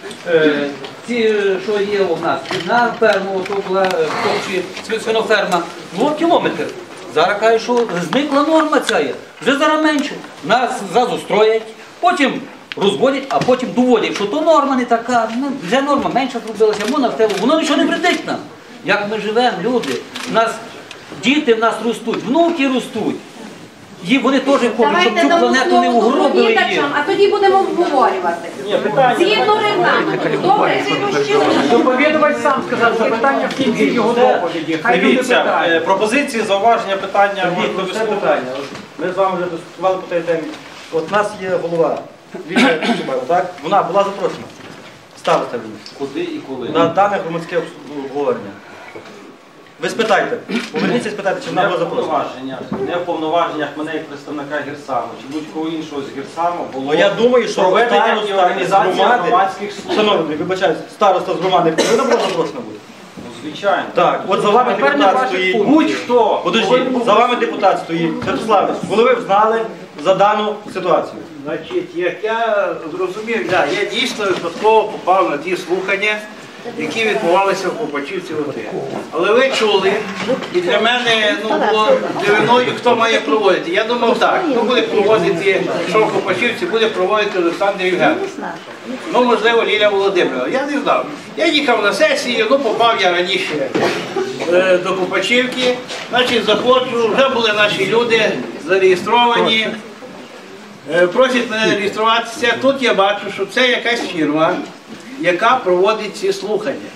Ці, що є у нас, на ферму, то була свиноферма, два кілометри. Зараз кажуть, що зникла норма ця є. Вже зараз менше. Нас зразу строять, потім розводять, а потім доводять, що то норма не така. Ну, вже норма менша зробилася, воно, воно нічого не вредить нам. Як ми живемо, люди. У нас діти в нас ростуть, внуки ростуть. І вони теж хочуть, щоб цю планету не угробили її. А тоді будемо обговорювати. Згідно регламенту. Добре? Доповідувач сам сказав, що питання в кінці його доповіді. Дивіться, пропозиції, зауваження, питання. питання. Ми з вами вже дискутували по тій темі. От у нас є голова, Лілія Кучумева, так? Вона була запрошена. Ставите мені. Куди і коли? На дане громадське обговорення. Ви спитайте, поверніться і спитайте, чи вона була запрошена. Не в повноваженнях мене як представника Гірсаму, чи будь-кого іншого з Гірсаму було. Я думаю, що проведення і організація громадських служб. Шановний, вибачаюсь, староста з громади повинна була запрошена бути? Звичайно. Так, от за вами депутат стоїть. Будь-хто. Подождіть, за вами депутат стоїть. Святославе, коли ви знали за дану ситуацію? Значить, як я зрозумів, да, я дійсно випадково попав на ті слухання, які відбувалися в Копачівці один. Але ви чули, і для мене ну, було дивиною, хто має проводити. Я думав так, хто буде проводити, що в Копачівці буде проводити Олександр Євгенович. Ну, можливо, Лілія Володимирівна. Я не знав. Я їхав на сесію, ну попав я раніше е, до Копачівки. Значить, заходжу, вже були наші люди зареєстровані. Е, просять мене реєструватися. Тут я бачу, що це якась фірма, яка проводить ці слухання.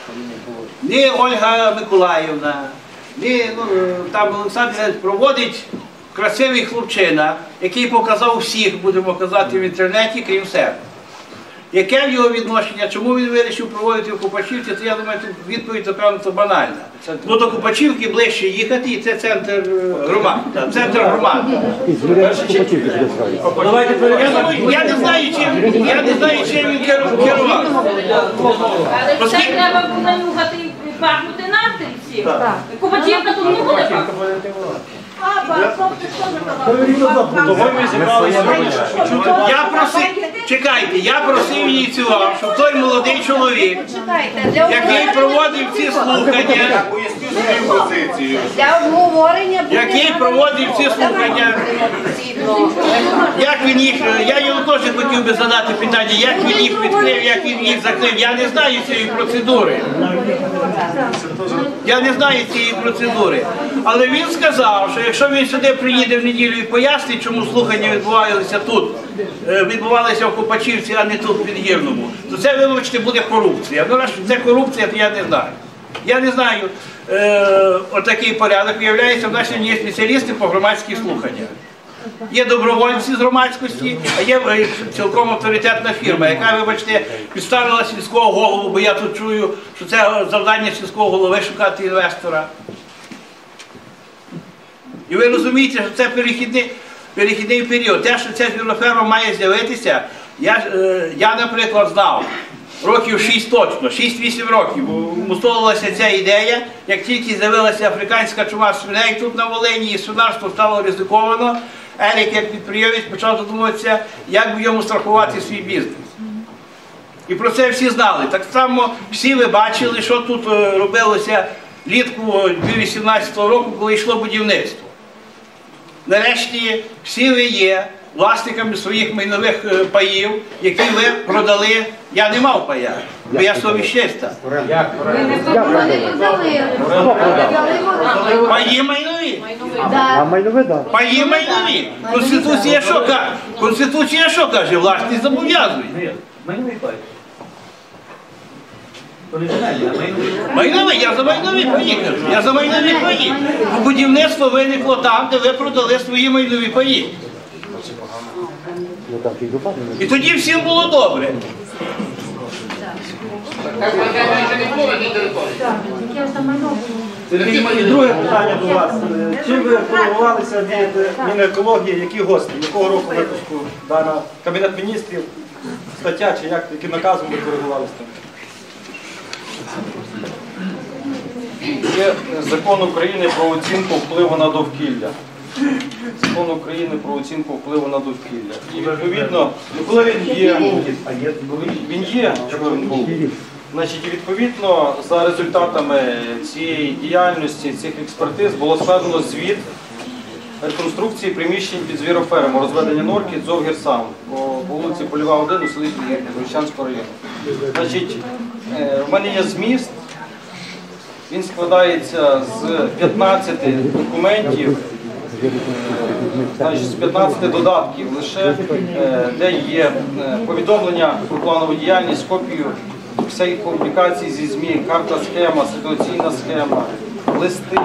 Ні Ольга Миколаївна, ні ну, там Олександр Іванович проводить красивий хлопчина, який показав всіх, будемо казати, в інтернеті, крім себе. Яке в його відношення, чому він вирішив проводити в Копачівці, то я думаю, тут відповідь, напевно, то банальна. Ну, до Копачівки ближче їхати, і це центр е, громади. Центр громади. Я, думаю, я не знаю, чим, я не знаю, чим він керу- керував. Але це треба було нюхати і пахнути нацинці. Купачівка тут не буде пахнути. Я просив, чекайте, я просив ініціював, щоб той молодий чоловік, який проводив ці слухання, Для обговорення буде... який проводив ці слухання, як він їх, я йому теж хотів би задати питання, як він їх відкрив, як він їх закрив. Я не знаю цієї процедури. Я не знаю цієї процедури. Але він сказав, що якщо він сюди приїде в неділю і пояснить, чому слухання відбувалися тут, відбувалися в Копачівці, а не тут, в Підгірному, то це, вибачте, буде корупція. Ну, раз це корупція, то я не знаю. Я не знаю, е, отакий порядок. Виявляється, в нас сьогодні є спеціалісти по громадських слуханнях. Є добровольці з громадськості, а є е, цілком авторитетна фірма, яка, вибачте, підставила сільського голову, бо я тут чую, що це завдання сільського голови шукати інвестора. І ви розумієте, що це перехідний, перехідний період. Те, що ця фірма має з'явитися, я, е, я, наприклад, знав. Років шість точно, шість-вісім років мусолилася ця ідея, як тільки з'явилася африканська чума свиней тут на Волині, і свинарство стало ризиковано, Ерік, як підприємець, почав задумуватися, як би йому страхувати свій бізнес. І про це всі знали. Так само всі ви бачили, що тут робилося влітку дві тисячі вісімнадцятого року, коли йшло будівництво. Нарешті всі ви є власниками своїх майнових паїв, які ви продали. Я не мав пая, бо я совіщиста. Паї майнові. А майнове, так. Паї майнові. Конституція що каже? Конституція що каже? Власність зобов'язує. Майнові, я за майнові паї кажу. Я за майнові паї. Будівництво виникло там, де ви продали свої майнові паї. І тоді всім було добре. І друге питання до вас. Чим ви коригувалися від Мінекології, які гості? Якого року випуску дана Кабінет міністрів, стаття чи як, яким наказом ви коригувалися там? Є закон України про оцінку впливу на довкілля. Закон України про оцінку впливу на довкілля. І відповідно, коли він є, він є, чого він був. Значить, відповідно, за результатами цієї діяльності, цих експертиз було складено звіт реконструкції приміщень під звіроферму, розведення норки Дзовгір-Сам по вулиці Польова, один у селі Вовчанського району. Значить, в мене є зміст, він складається з п'ятнадцяти документів, значить, з п'ятнадцяти додатків лише, де є повідомлення про планову діяльність, копію всіх публікацій зі ЗМІ, карта схема, ситуаційна схема, листи,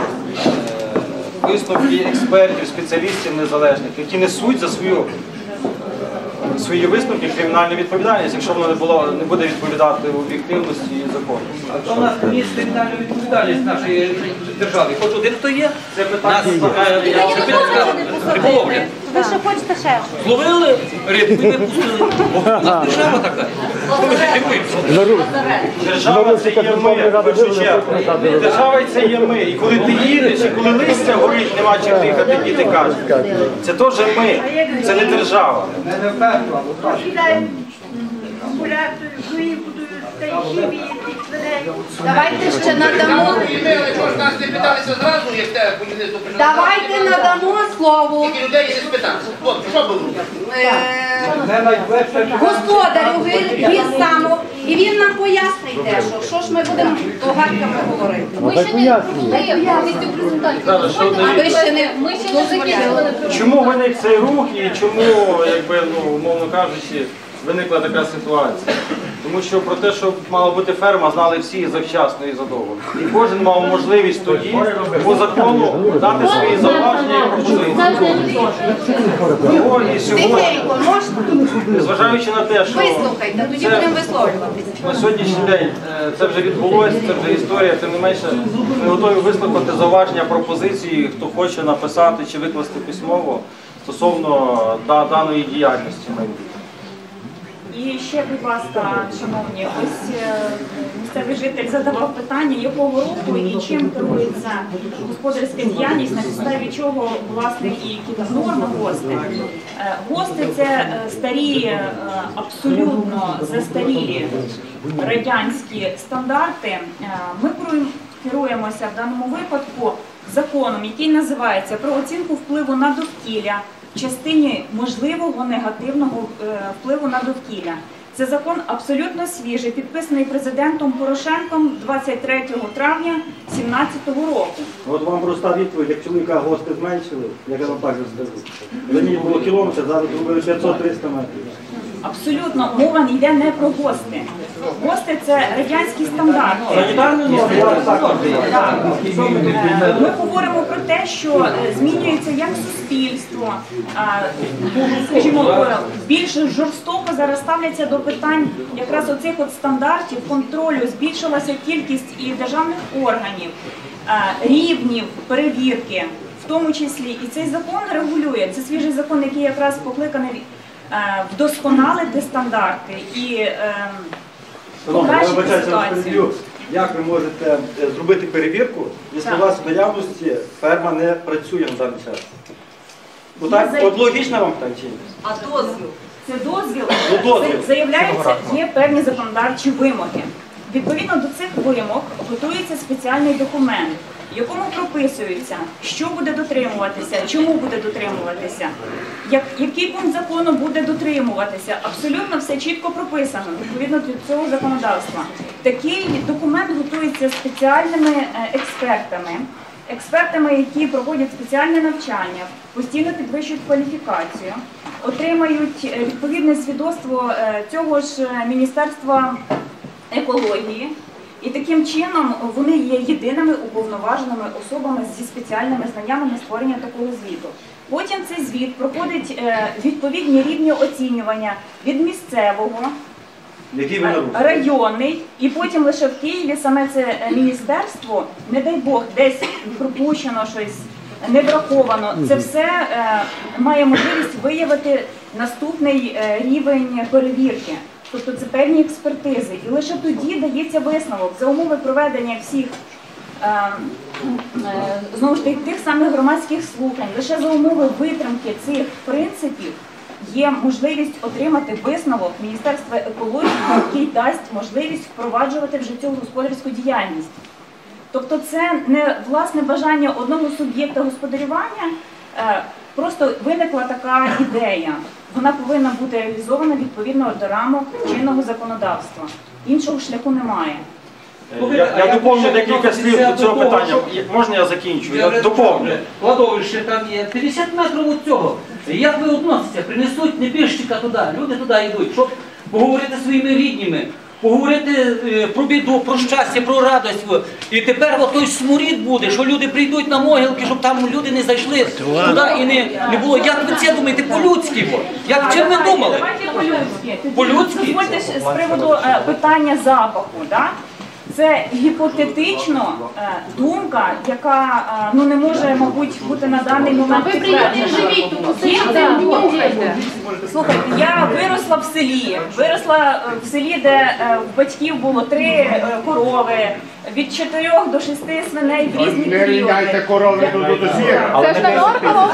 висновки експертів, спеціалістів незалежних, які несуть за свою свої висновки кримінальну відповідальність, якщо воно не було, не буде відповідати об'єктивності і закону. А то у нас є кримінальна відповідальність нашої держави. Хоч один хто є, це питання риболовля. Ви ще хочете ще? Зловили рибку і не пустили. У нас держава така. Що ви дивуєтеся? Держава це є ми, в першу чергу. Держава це є ми. І коли ти їдеш, і коли листя горить, нема чим дихати, діти кажуть. Це теж ми, це не держава. Давайте ще надамо. Давайте надамо слово господарю Гірсаму, і він нам пояснить дещо, що ж ми будемо догадками говорити. Ми ще не провели повністю презентацію. А ви ще не Ми ще не закінчили. Чому виник цей рух і чому, якби, ну, умовно кажучи, виникла така ситуація? Тому що про те, що мала бути ферма, знали всі завчасно і задовго. І кожен мав можливість тоді по закону дати свої зауваження і пропозиції. І сьогодні, Тихенько, можна? незважаючи на те, що Вислухайте, тоді це будемо висловлюватися. на сьогоднішній день е, це вже відбулося, це вже історія, тим не менше ми готові вислухати зауваження, пропозиції, хто хоче написати чи викласти письмово стосовно да, даної діяльності. І ще, будь ласка, шановні, ось е, місцевий житель задавав питання, якого року і чим керується господарська діяльність, на підставі чого, власне, і які норми ГОСТи. Е, ГОСТи – це е, старі, е, абсолютно застарілі радянські стандарти. Е, Ми керуємося в даному випадку законом, який називається «Про оцінку впливу на довкілля в частині можливого негативного впливу на довкілля». Це закон абсолютно свіжий, підписаний президентом Порошенком двадцять третього травня дві тисячі сімнадцятого року. От вам проста відповідь, як чоловіка ГОСТи зменшили, як я вам так скажу. Раніше було кілометр, зараз зробили п'ятсот-триста метрів. Абсолютно, мова йде не про ГОСТи. ГОСТи – це радянські стандарти. Ми говоримо про те, що змінюється як суспільство, скажімо, більш жорстоко зараз ставляться до питань якраз оцих от стандартів, контролю, збільшилася кількість і державних органів, рівнів перевірки, в тому числі. І цей закон регулює, це свіжий закон, який якраз покликаний вдосконалити стандарти і покращити ситуацію. Як ви можете зробити перевірку, якщо у вас в наявності ферма не працює на даний час? Бо так, от логічно вам так чи ні? А дозвіл? Це дозвіл. Це заявляється, є певні законодавчі вимоги. Відповідно до цих вимог готується спеціальний документ, в якому прописується, що буде дотримуватися, чому буде дотримуватися, як, який пункт закону буде дотримуватися. Абсолютно все чітко прописано, відповідно до цього законодавства. Такий документ готується спеціальними експертами, експертами, які проводять спеціальне навчання, постійно підвищують кваліфікацію, отримають відповідне свідоцтво цього ж Міністерства екології. І таким чином вони є єдиними уповноваженими особами зі спеціальними знаннями на створення такого звіту. Потім цей звіт проходить відповідні рівні оцінювання від місцевого, районний, і потім лише в Києві саме це міністерство, не дай Бог, десь пропущено щось, не враховано. Це все е, має можливість виявити наступний е, рівень перевірки. Тобто це певні експертизи. І лише тоді дається висновок за умови проведення всіх, е, е, знову ж таки, тих самих громадських слухань, лише за умови витримки цих принципів є можливість отримати висновок Міністерства екології, який дасть можливість впроваджувати в життя господарську діяльність. Тобто це не власне бажання одного суб'єкта господарювання, е, просто виникла така ідея. Вона повинна бути реалізована відповідно до рамок чинного законодавства. Іншого шляху немає. Я, я доповню декілька слів до цього питання. Можна я закінчу? Я доповню. Кладовище там є п'ятдесят метрів від цього. Як ви відноситеся? Принесуть небіжчика туди, люди туди йдуть, щоб поговорити зі своїми рідними, поговорити е, про біду, про щастя, про радість. І тепер от той сморід буде, що люди прийдуть на могилки, щоб там люди не зайшли туди і не, не було. Як ви це думаєте? По-людськи. Як чим ви думали? Давайте по-людськи. По-людськи? Дозвольте з приводу е, питання запаху. Да? Це гіпотетично е, думка, яка е, ну, не може, мабуть, бути на даний момент Ви приїдете, живіть тут, усидіте, нюхайте. Слухайте, я виросла в селі, виросла е, в селі, де е, в батьків було три е, корови, від чотирьох до шести свиней в різні періоди. корови до досвіду. Це ж не норма,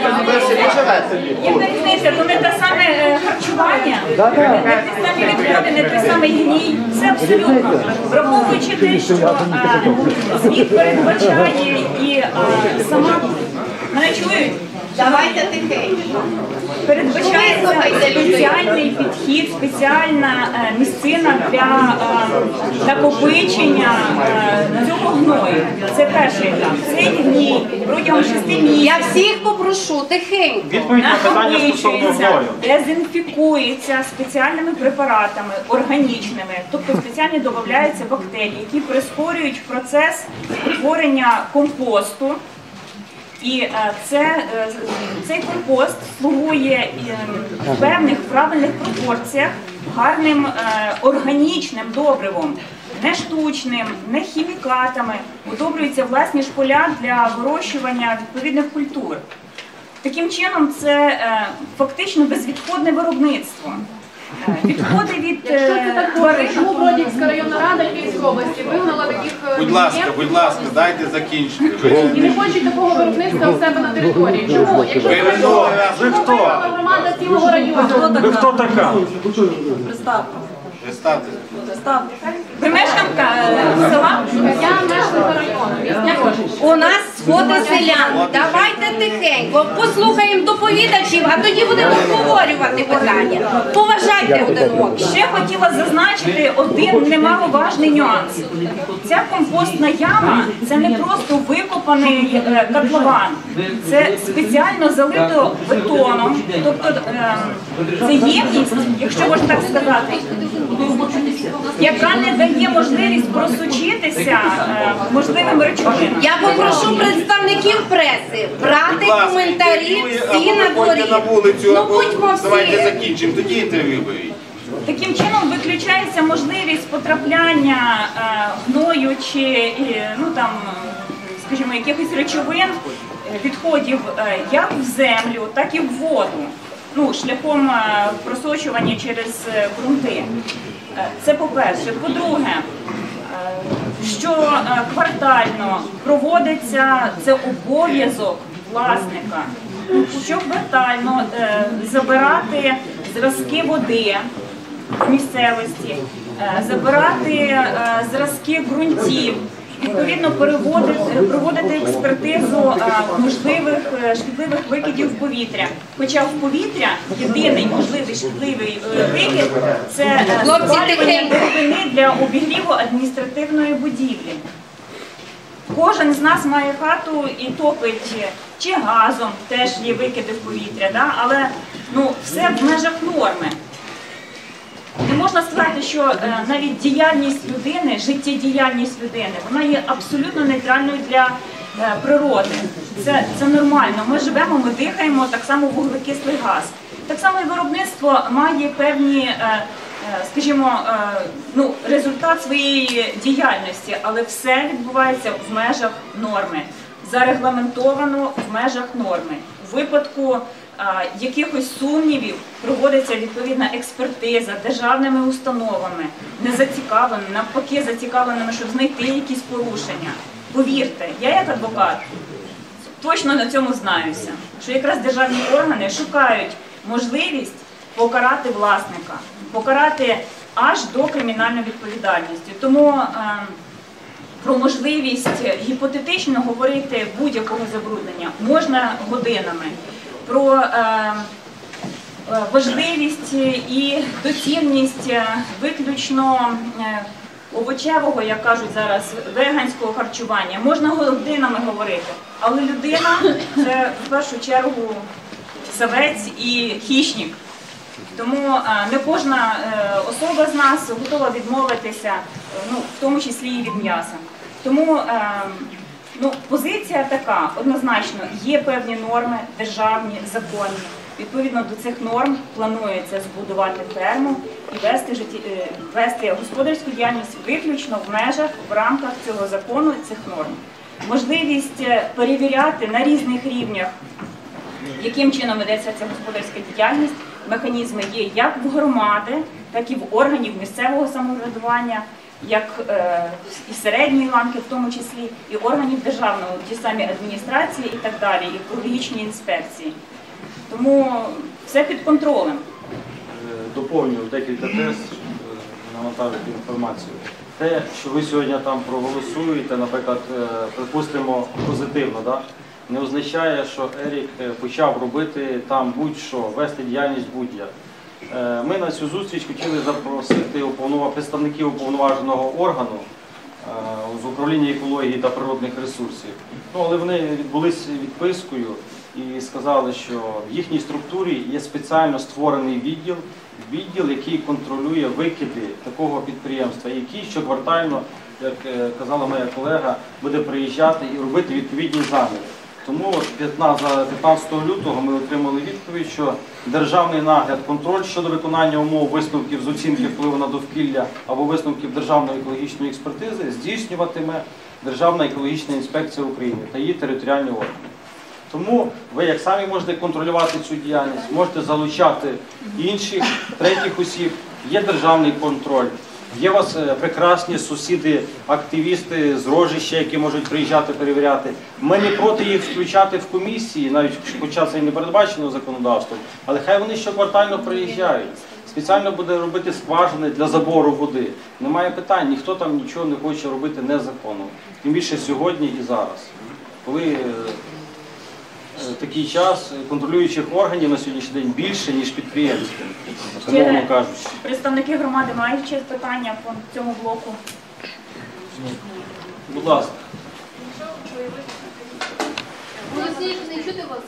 Яка різниця? То не те саме е, харчування, не ті самі відходи, не той самий гній. Це абсолютно. Враховуючи те, що е, звіт передбачає і е, сама... Мене чують? Давайте тихенько. передбачається спеціальний підхід, спеціальна е, місцина для е, накопичення е, цього гною. Це перший етап. Цей гній протягом шести місяців. Я всіх попрошу тихенько. Відповідь на питання стосовно Накопичується, гною. дезінфікується спеціальними препаратами, органічними, тобто спеціально додаються бактерії, які прискорюють процес утворення компосту. І е, це, е, цей компост слугує е, в певних правильних пропорціях гарним е, органічним добривом, не штучним, не хімікатами. Удобрюються власні ж поля для вирощування відповідних культур. Таким чином, це е, фактично безвідходне виробництво. Е, Відходи від Якщо це е, так тварин. говорить, чому Бродівська районна рада Львівської області вигнала таких е, Будь ласка, підприємств? будь ласка, дайте закінчити. І не хочуть такого виробництва у себе на території. Чому? Якщо Ви це минулого разу це хто? громада цілого району. Ви хто така? Представте. Ви мешканка е, села? Я мешканка району. У нас сходи селян. Давайте тихенько, послухаємо доповідачів, а тоді будемо обговорювати питання. Поважайте один одного. Ще хотіла зазначити один немаловажний нюанс. Ця компостна яма – це не просто викопаний е, котлован. Це спеціально залито бетоном. Тобто е, це ємність, якщо можна так сказати, яка не дає можливість просочитися е, можливим речовинам. Я попрошу представників преси брати Будь ласка, коментарі інтерв'ю, всі або на виходьте на дворі. вулицю, Ну або будьмо давайте всі. закінчимо, тоді інтерв'ю беріть. Таким чином виключається можливість потрапляння е, гною чи е, ну, там, е, скажімо, якихось речовин, е, відходів е, як в землю, так і в воду, ну, шляхом е, просочування через е, ґрунти. Е, Це по-перше. По-друге, е, що е, квартально проводиться, це обов'язок власника, щоквартально е, забирати зразки води в місцевості, е, забирати е, зразки ґрунтів, відповідно переводити, проводити експертизу е, можливих е, шкідливих викидів в повітря. Хоча в повітря єдиний можливий шкідливий е, викид – це е, Хлопці, спалювання тихенько. деревини для обігріву адміністративної будівлі. Кожен з нас має хату і топить чи газом, теж є викиди в повітря, да? Але ну, все в межах норми. Не можна сказати, що е, навіть діяльність людини, життєдіяльність людини, вона є абсолютно нейтральною для е, природи. Це, це нормально. Ми живемо, ми дихаємо, так само вуглекислий газ. Так само і виробництво має певні, е, е, скажімо, е, ну, результат своєї діяльності, але все відбувається в межах норми. Зарегламентовано в межах норми. У випадку а, якихось сумнівів проводиться відповідна експертиза державними установами, не зацікавленими, навпаки зацікавленими, щоб знайти якісь порушення. Повірте, я як адвокат точно на цьому знаюся, що якраз державні органи шукають можливість покарати власника, покарати аж до кримінальної відповідальності. Тому е, про можливість гіпотетично говорити будь-якого забруднення можна годинами. Про е, е, важливість і доцільність е, виключно е, овочевого, як кажуть зараз, веганського харчування можна годинами говорити. Але людина – це в першу чергу савець і хищник. Тому е, не кожна е, особа з нас готова відмовитися, е, ну, в тому числі і від м'яса. Тому е, ну, позиція така, однозначно, є певні норми, державні, законні. Відповідно до цих норм планується збудувати ферму і вести, житті, е, вести господарську діяльність виключно в межах, в рамках цього закону і цих норм. Можливість е, перевіряти на різних рівнях, яким чином ведеться ця господарська діяльність, механізми є як в громади, так і в органів місцевого самоврядування, як е, і середньої ланки, в тому числі, і органів державного, ті самі адміністрації і так далі, і екологічні інспекції. Тому все під контролем. Доповню декілька тез, навантажити інформацію. Те, що ви сьогодні там проголосуєте, наприклад, припустимо, позитивно, да? не означає, що Ерік почав робити там будь-що, вести діяльність будь-як. Ми на цю зустріч хотіли запросити представників уповноваженого органу з управління екології та природних ресурсів. Ну, але вони відбулися відпискою і сказали, що в їхній структурі є спеціально створений відділ, відділ, який контролює викиди такого підприємства, який щоквартально, як казала моя колега, буде приїжджати і робити відповідні заміри. Тому п'ятнадцятого лютого ми отримали відповідь, що державний нагляд, контроль щодо виконання умов висновків з оцінки впливу на довкілля або висновків Державної екологічної експертизи здійснюватиме Державна екологічна інспекція України та її територіальні органи. Тому ви як самі можете контролювати цю діяльність, можете залучати інших, третіх осіб, є державний контроль. Є у вас прекрасні сусіди, активісти з Рожища, які можуть приїжджати перевіряти. Ми не проти їх включати в комісії, навіть хоча це і не передбачено законодавством, але хай вони щоквартально приїжджають. Спеціально буде робити скважини для забору води. Немає питань, ніхто там нічого не хоче робити незаконно. Тим більше сьогодні і зараз. Коли такий час контролюючих органів на сьогоднішній день більше, ніж підприємств, умовно кажучи. Представники громади мають ще питання по цьому блоку? Будь ласка. Голосніше, не чути вас?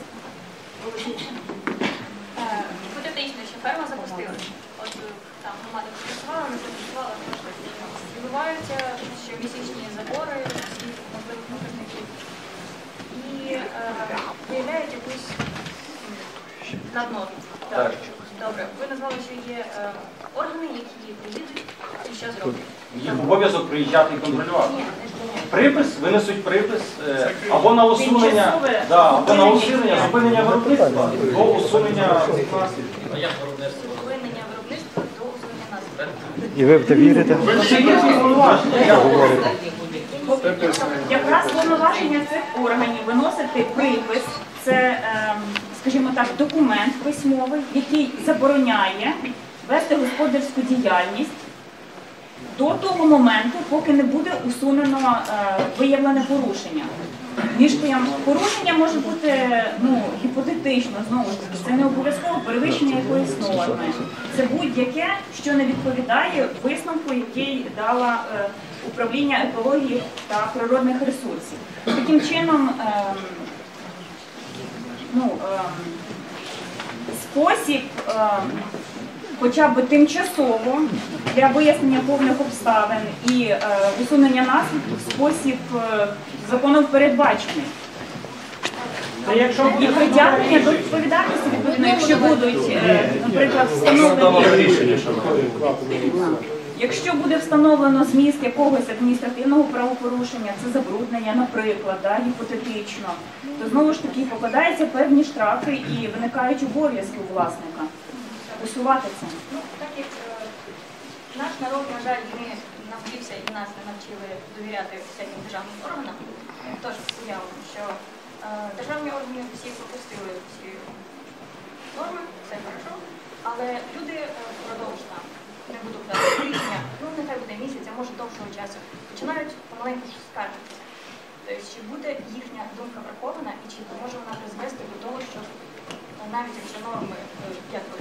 Гіпотетично, що ферма запустилась. От там громада працювала, не запрацювала, відбуваються щомісячні забори всіх можливих показників. І е, виявляють якусь наднорму. Так. Добре. Ви назвали, що є е, органи, які приїдуть і що зроблять. Їм обов'язок приїжджати і контролювати. Припис, винесуть припис е, або на усунення, да, або на усунення, зупинення виробництва до усунення наслідків. А як виробництво? Зупинення виробництва до усунення наслідків. І ви в це вірите? Це є повноваження. Говорите. Якраз повноваження цих органів виносити припис, це, скажімо так, документ письмовий, який забороняє вести господарську діяльність до того моменту, поки не буде усунено виявлене порушення. Між тим, порушення може бути ну, гіпотетично, знову ж таки, це не обов'язково перевищення якоїсь норми. Це будь-яке, що не відповідає висновку, який дало е, управління екології та природних ресурсів. Таким чином, е, ну, е, спосіб е, хоча б тимчасово для вияснення повних обставин і е, усунення наслідків спосіб е, законом передбачений. І притягнення до відповідальності, відповідно, якщо будуть, е, наприклад, встановлені, якщо буде встановлено зміст якогось адміністративного правопорушення, це забруднення, наприклад, да, гіпотетично, то знову ж таки покладаються певні штрафи і виникають обов'язки у власника усувати це. Ну, так як е, наш народ, на жаль, не навчився і нас не навчили довіряти всяким державним органам, тож уявимо, що е, державні органи всі пропустили всі норми, все хорошо, але люди е, впродовж там, не буду казати, тижня, ну нехай буде місяця, може довшого часу, починають помаленьку скаржитися. Тобто, чи буде їхня думка врахована і чи може вона призвести до того, що навіть якщо норми, як ви,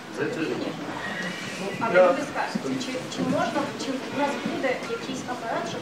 але люди скажуть, чи, чи можна, чи у нас буде якийсь апарат, щоб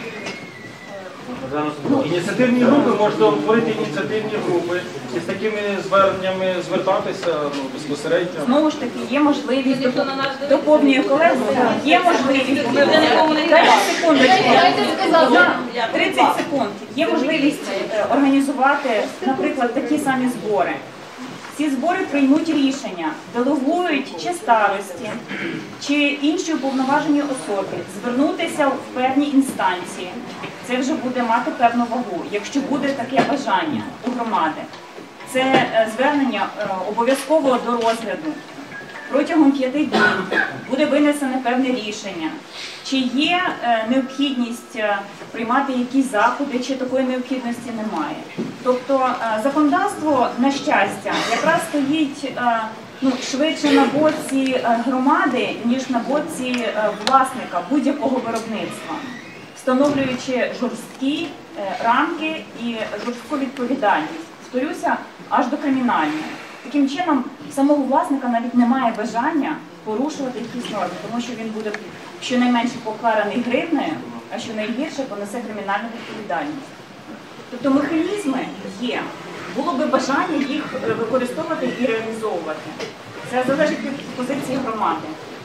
Ну, ініціативні групи, можете утворити ініціативні групи і з такими зверненнями звертатися ну, безпосередньо. Знову ж таки, є можливість, доповнює колегу, є можливість, дайте секундочку, тридцять секунд, є можливість організувати, наприклад, такі самі збори. Ці збори приймуть рішення, делегують чи старості, чи інші уповноважені особи, звернутися в певні інстанції. Це вже буде мати певну вагу, якщо буде таке бажання у громади. Це звернення обов'язково до розгляду. Протягом п'яти днів буде винесене певне рішення. Чи є необхідність приймати якісь заходи, чи такої необхідності немає. Тобто законодавство, на щастя, якраз стоїть ну, швидше на боці громади, ніж на боці власника будь-якого виробництва. встановлюючи жорсткі е, рамки і жорстку відповідальність. Повторюся, аж до кримінальної. Таким чином, самого власника навіть немає бажання порушувати якісь норми, тому що він буде щонайменше покараний гривнею, а щонайгірше понесе кримінальну відповідальність. Тобто механізми є. Було би бажання їх використовувати і реалізовувати. Це залежить від позиції громади.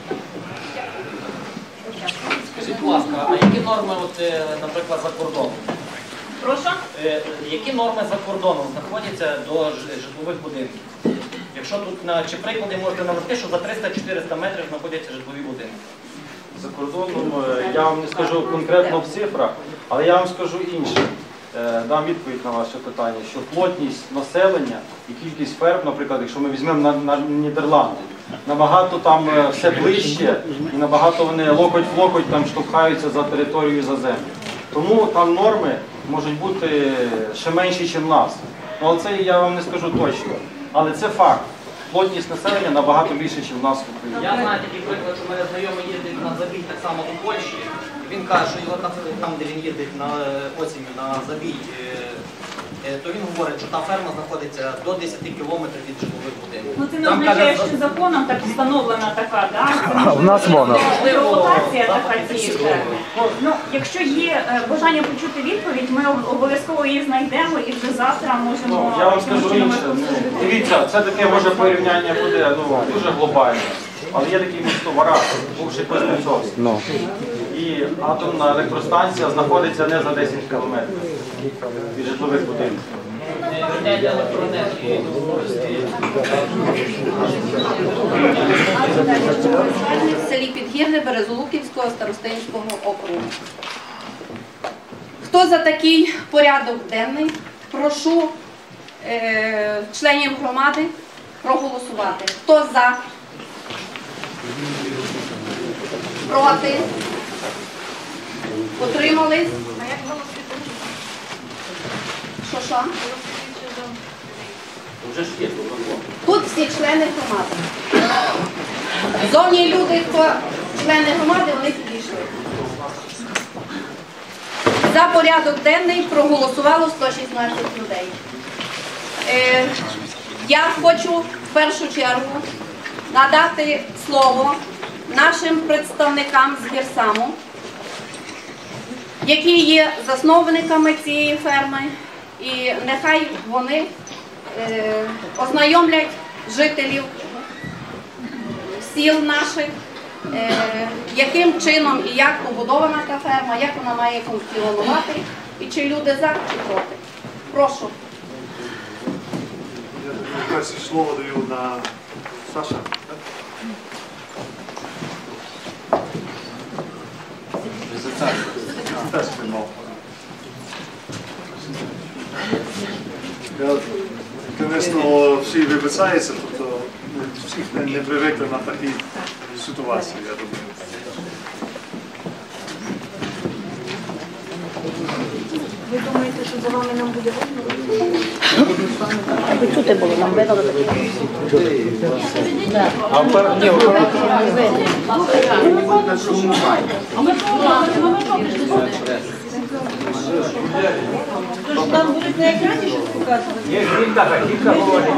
Скажіть, будь ласка, а які норми, от, е, наприклад, за кордоном? Прошу? Е, Які норми за кордоном знаходяться до ж- житлових будинків? Якщо тут, на, чи приклади можете навести, що за триста-чотириста метрів знаходяться житлові будинки? За кордоном е, я вам не скажу конкретно в цифрах, але я вам скажу інше. Е, Дам відповідь на ваше питання, що плотність населення і кількість ферм, наприклад, якщо ми візьмемо на, на Нідерланди, набагато там е, все ближче і набагато вони локоть в локоть там штовхаються за територію, за землю. Тому там норми можуть бути ще менші, ніж в нас. Ну, але це я вам не скажу точно. Але це факт. Плотність населення набагато більше, ніж в нас в Україні. Я знаю такий приклад, що в мене знайомий їздить на забій так само у Польщі. Він каже, що його там, там, де він їздить на осінню на забій, е, е, то він говорить, що та ферма знаходиться до десяти кілометрів від житлових будинків. Ну це не Там, означає, каже, що законом так встановлена така, да? А в нас вона. Провокація така цієї ферми. Ну, якщо є е, бажання почути відповідь, ми об- обов'язково її знайдемо і вже завтра можемо... Ну, я вам скажу інше. Ну, дивіться, це таке може порівняння буде ну, дуже глобальне. Але є такий місто Вараш, бувший Кузнецовський. Ну. І атомна електростанція знаходиться не за десять кілометрів від житлових будинків. В селі Підгірне Березолуківського старостинського округу. Хто за такий порядок денний? Прошу е, членів громади проголосувати. Хто за? Проти? Утримались? Що що? Вже ж є. Тут всі члени громади. Зовні люди, хто члени громади, вони підійшли. За порядок денний проголосувало сто шістнадцять людей. Е, я хочу в першу чергу надати слово нашим представникам з Гірсаму, які є засновниками цієї ферми, і нехай вони е, ознайомлять жителів сіл наших, е, яким чином і як побудована та ферма, як вона має функціонувати, і чи люди за, чи проти. Прошу. Я перше слово даю на Саша. Я, звісно, всі вибачаються, тобто ми всіх не, не привикли на такі ситуації, я думаю. Ви думаєте, що за вами нам буде видно? Аби чути було, нам видали такі. А пер- ні, Тож там будуть на екрані щось показувати? Є кілька, кілька говорить.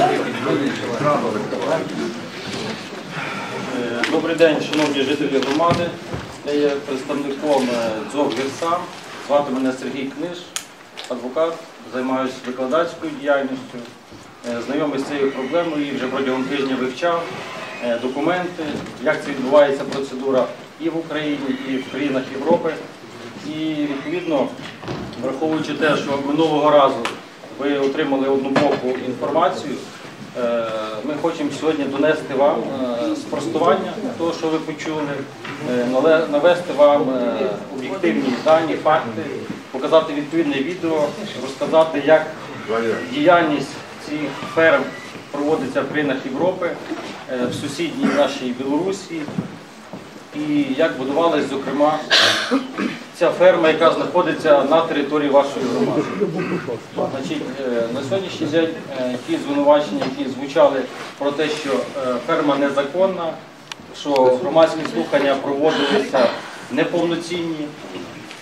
Добрий день, шановні жителі громади. Я є представником ДЗОВ «Гірсам». Звати мене Сергій Книж, адвокат, займаюся викладацькою діяльністю. Е, Знайомий з цією проблемою і вже протягом тижня вивчав е, документи, як це відбувається процедура і в Україні, і в країнах Європи. І відповідно, враховуючи те, що минулого разу ви отримали однобоку інформацію, е, ми хочемо сьогодні донести вам е, спростування того, що ви почули, е, нале- навести вам е, об'єктивні дані, факти, показати відповідне відео, розказати, як діяльність цих ферм проводиться в країнах Європи, е, в сусідній нашій Білорусі, і як будувалась, зокрема, ця ферма, яка знаходиться на території вашої громади. Значить, е, на сьогоднішній день е, ті звинувачення, які звучали про те, що е, ферма незаконна, що громадські слухання проводилися неповноцінні,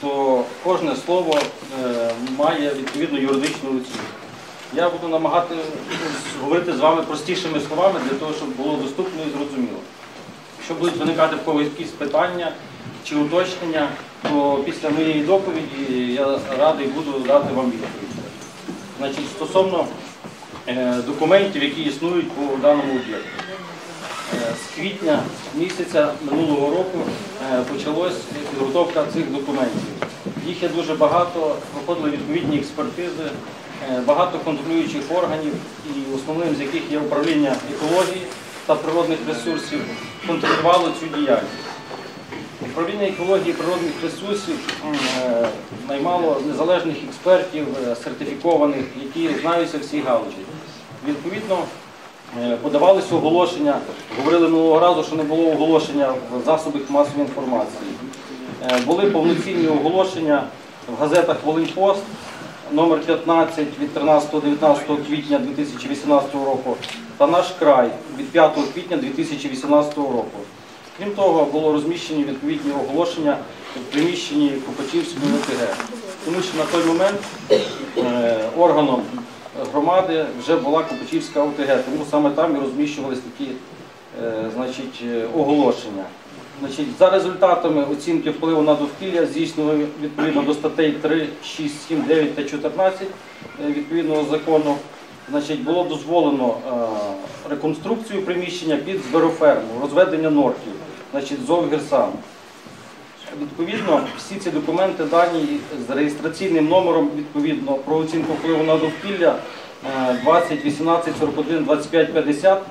то кожне слово е, має відповідну юридичну оцінку. Я буду намагатися говорити з вами простішими словами, для того, щоб було доступно і зрозуміло. Якщо будуть виникати в когось якісь питання чи уточнення, то після моєї доповіді я радий буду дати вам відповідь. Значить, стосовно е, документів, які існують по даному об'єкту. Е, з квітня місяця минулого року е, почалась підготовка цих документів. Їх є дуже багато, проходили відповідні експертизи, е, багато контролюючих органів, і основним з яких є управління екології та природних ресурсів, контролювало цю діяльність. Управління екології і природних ресурсів е, наймало незалежних експертів, е, сертифікованих, які знаються в цій галузі. Відповідно, е, подавалися оголошення, говорили минулого разу, що не було оголошення в засобах масової інформації. Е, були повноцінні оголошення в газетах «Волиньпост», номер п'ятнадцять від тринадцятого-дев'ятнадцятого квітня дві тисячі вісімнадцятого року та «Наш край» від п'ятого квітня дві тисячі вісімнадцятого року. Крім того, було розміщені відповідні оголошення в приміщенні Копачівської О Те Ге. Тому що на той момент е, органом громади вже була Копачівська О Те Ге, тому саме там і розміщувалися такі е, значить, оголошення. Значить, за результатами оцінки впливу на довкілля, здійснювали відповідно до статей три, шість, сім, дев'ять та чотирнадцять відповідного закону, значить, було дозволено е, реконструкцію приміщення під звероферму, розведення норків, значить, зоогерсам. Відповідно, всі ці документи дані з реєстраційним номером відповідно про оцінку впливу на довкілля е, двадцять вісімнадцять сорок один двадцять п'ять п'ятдесят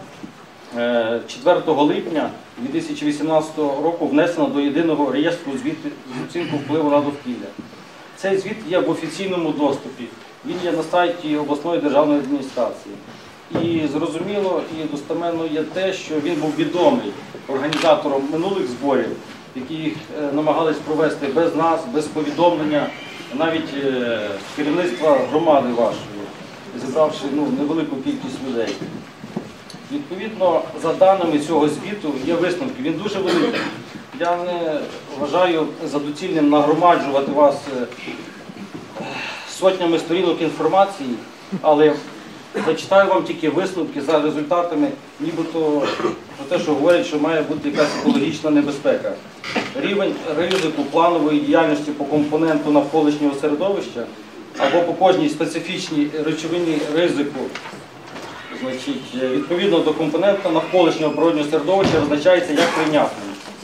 е, четвертого липня дві тисячі вісімнадцятого року внесено до єдиного реєстру звіту з оцінку впливу на довкілля. Цей звіт є в офіційному доступі. Він є на сайті обласної державної адміністрації. І зрозуміло і достеменно є те, що він був відомий організатором минулих зборів, які їх намагались провести без нас, без повідомлення, навіть керівництва громади вашої, зібравши ну, невелику кількість людей. Відповідно, за даними цього звіту є висновки. Він дуже великий. Я не вважаю за доцільним нагромаджувати вас сотнями сторінок інформації, але зачитаю вам тільки висновки за результатами, нібито про те, що говорять, що має бути якась екологічна небезпека. Рівень ризику планової діяльності по компоненту навколишнього середовища або по кожній специфічній речовині ризику, значить, відповідно до компонента навколишнього природнього середовища визначається як прийнятний.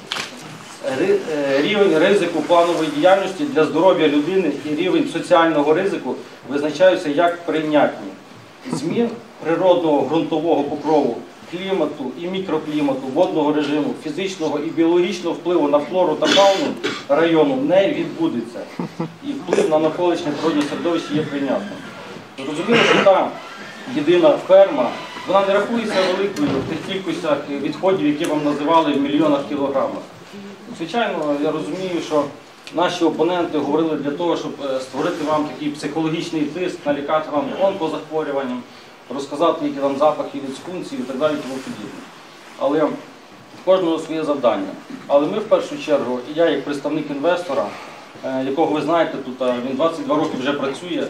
Рівень ризику планової діяльності для здоров'я людини і рівень соціального ризику визначаються як прийнятні. Змін природного ґрунтового покрову, клімату і мікроклімату, водного режиму, фізичного і біологічного впливу на флору та фауну району не відбудеться. І вплив на навколишнє природне середовище є прийнятним. Зрозуміло, що та єдина ферма, вона не рахується великою в тих кількостях відходів, які вам називали в мільйонах кілограмах. Звичайно, я розумію, що наші опоненти говорили для того, щоб створити вам такий психологічний тиск, налякати вам онкозахворюванням, розказати, які там запахи від скунсів і так далі, тому подібне. Але в кожного своє завдання. Але ми в першу чергу, і я як представник інвестора, якого ви знаєте, тут він двадцять два роки вже працює,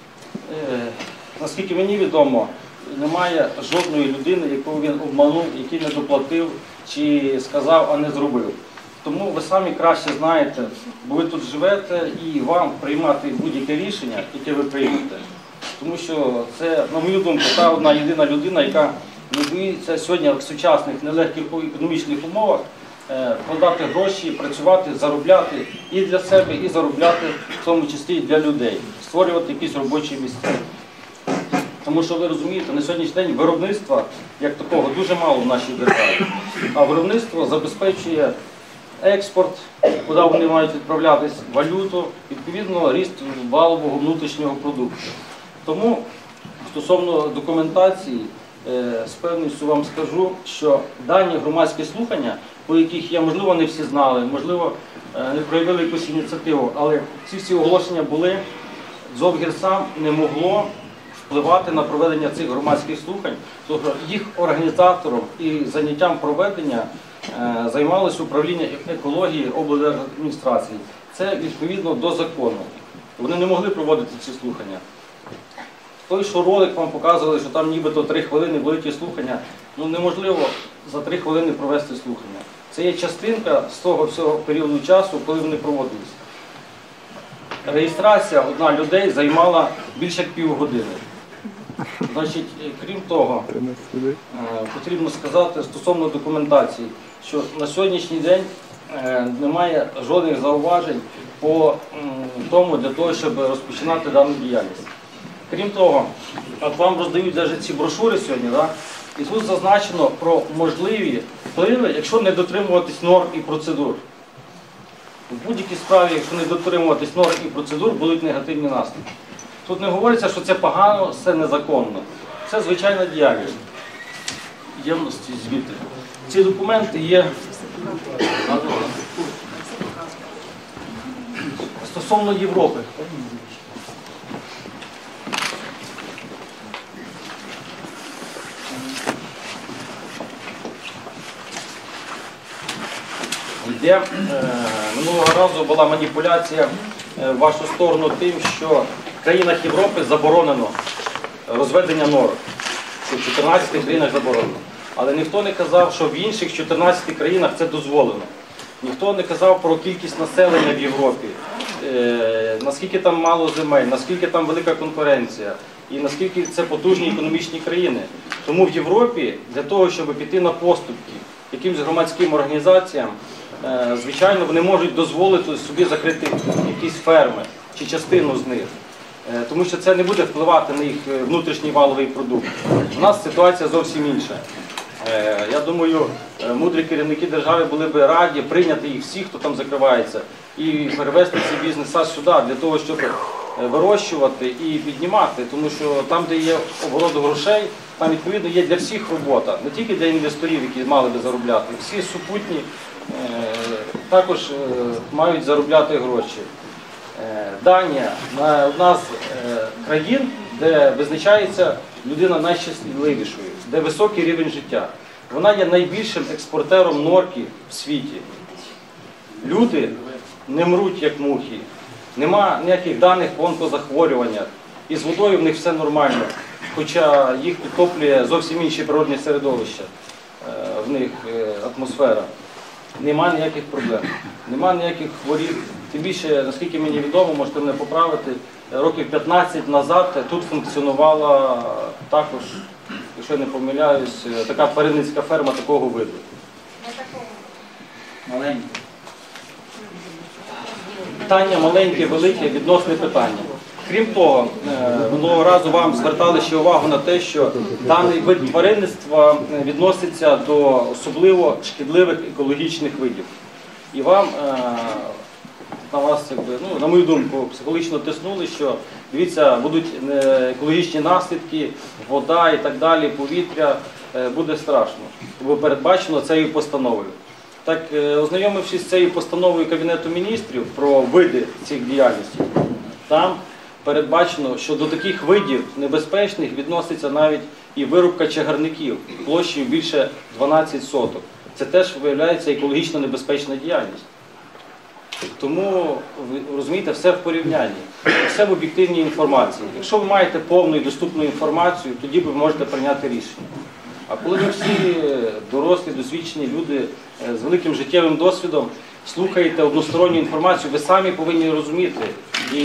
наскільки мені відомо, немає жодної людини, яку він обманув, який не доплатив, чи сказав, а не зробив. Тому ви самі краще знаєте, бо ви тут живете і вам приймати будь-яке рішення, яке ви приймете. Тому що це, на мою думку, та одна єдина людина, яка не боїться сьогодні в сучасних нелегких економічних умовах вкладати гроші, працювати, заробляти і для себе, і заробляти в тому числі і для людей, створювати якісь робочі місця. Тому що ви розумієте, на сьогоднішній день виробництва як такого дуже мало в нашій державі, а виробництво забезпечує експорт, куди вони мають відправлятись, валюту, відповідно ріст валового внутрішнього продукту. Тому стосовно документації, з певністю вам скажу, що дані громадські слухання, по яких я, можливо, не всі знали, можливо, не проявили якусь ініціативу, але ці всі оголошення були, Зовгірсам не могло впливати на проведення цих громадських слухань, тобто їх організатором і заняттям проведення займалося управління екології облдержадміністрації. це відповідно до закону. Вони не могли проводити ці слухання. Той, що ролик вам показували, що там нібито три хвилини були ті слухання, ну неможливо за три хвилини провести слухання. Це є частинка з того всього періоду часу, коли вони проводилися. Реєстрація одна людей займала більше як півгодини. Значить, крім того, потрібно сказати стосовно документації, що на сьогоднішній день немає жодних зауважень по тому, для того, щоб розпочинати дану діяльність. Крім того, от вам роздають навіть ці брошури сьогодні, да? І тут зазначено про можливі впливи, якщо не дотримуватись норм і процедур. В будь-якій справі, якщо не дотримуватись норм і процедур, будуть негативні наслідки. Тут не говориться, що це погано, це незаконно. Це звичайна діяльність. Ємності звіти. Ці документи є стосовно Європи. Де е, минулого разу була маніпуляція е, в вашу сторону тим, що в країнах Європи заборонено розведення норок, що в чотирнадцяти країнах заборонено. Але ніхто не казав, що в інших чотирнадцяти країнах це дозволено. Ніхто не казав про кількість населення в Європі, е, наскільки там мало земель, наскільки там велика конкуренція і наскільки це потужні економічні країни. Тому в Європі для того, щоб піти на поступки якимсь громадським організаціям, звичайно, вони можуть дозволити собі закрити якісь ферми чи частину з них, тому що це не буде впливати на їх внутрішній валовий продукт. У нас ситуація зовсім інша. Я думаю, мудрі керівники держави були б раді прийняти їх всіх, хто там закривається, і перевести ці бізнеса сюди, для того, щоб вирощувати і піднімати, тому що там, де є оборот грошей, там, відповідно, є для всіх робота, не тільки для інвесторів, які мали би заробляти, всі супутні також мають заробляти гроші. Данія одна з країн, де визначається людина найщасливішою, де високий рівень життя. Вона є найбільшим експортером норки в світі. Люди не мруть, як мухи, нема ніяких даних по онкозахворюваннях, і з водою в них все нормально, хоча їх підтоплює зовсім інші природні середовища, в них атмосфера. Нема ніяких проблем, нема ніяких хворіб. Тим більше, наскільки мені відомо, можете мене поправити, років п'ятнадцять назад тут функціонувала також, якщо я не помиляюсь, така тваринницька ферма такого виду. Маленька. Питання маленьке, велике, відносне питання. Крім того, минулого разу вам звертали ще увагу на те, що даний вид тваринництва відноситься до особливо шкідливих екологічних видів. І вам, на вас, якби, ну, на мою думку, психологічно тиснули, що, дивіться, будуть екологічні наслідки, вода і так далі, повітря, буде страшно. Бо передбачено цією постановою. Так, ознайомившись з цією постановою Кабінету міністрів про види цих діяльностей, там передбачено, що до таких видів небезпечних відноситься навіть і вирубка чагарників площею більше дванадцять соток. Це теж виявляється екологічно небезпечна діяльність. Тому, розумієте, все в порівнянні, все в об'єктивній інформації. Якщо ви маєте повну і доступну інформацію, тоді ви можете прийняти рішення. А коли ви всі дорослі, досвідчені люди з великим життєвим досвідом слухаєте односторонню інформацію, ви самі повинні розуміти. І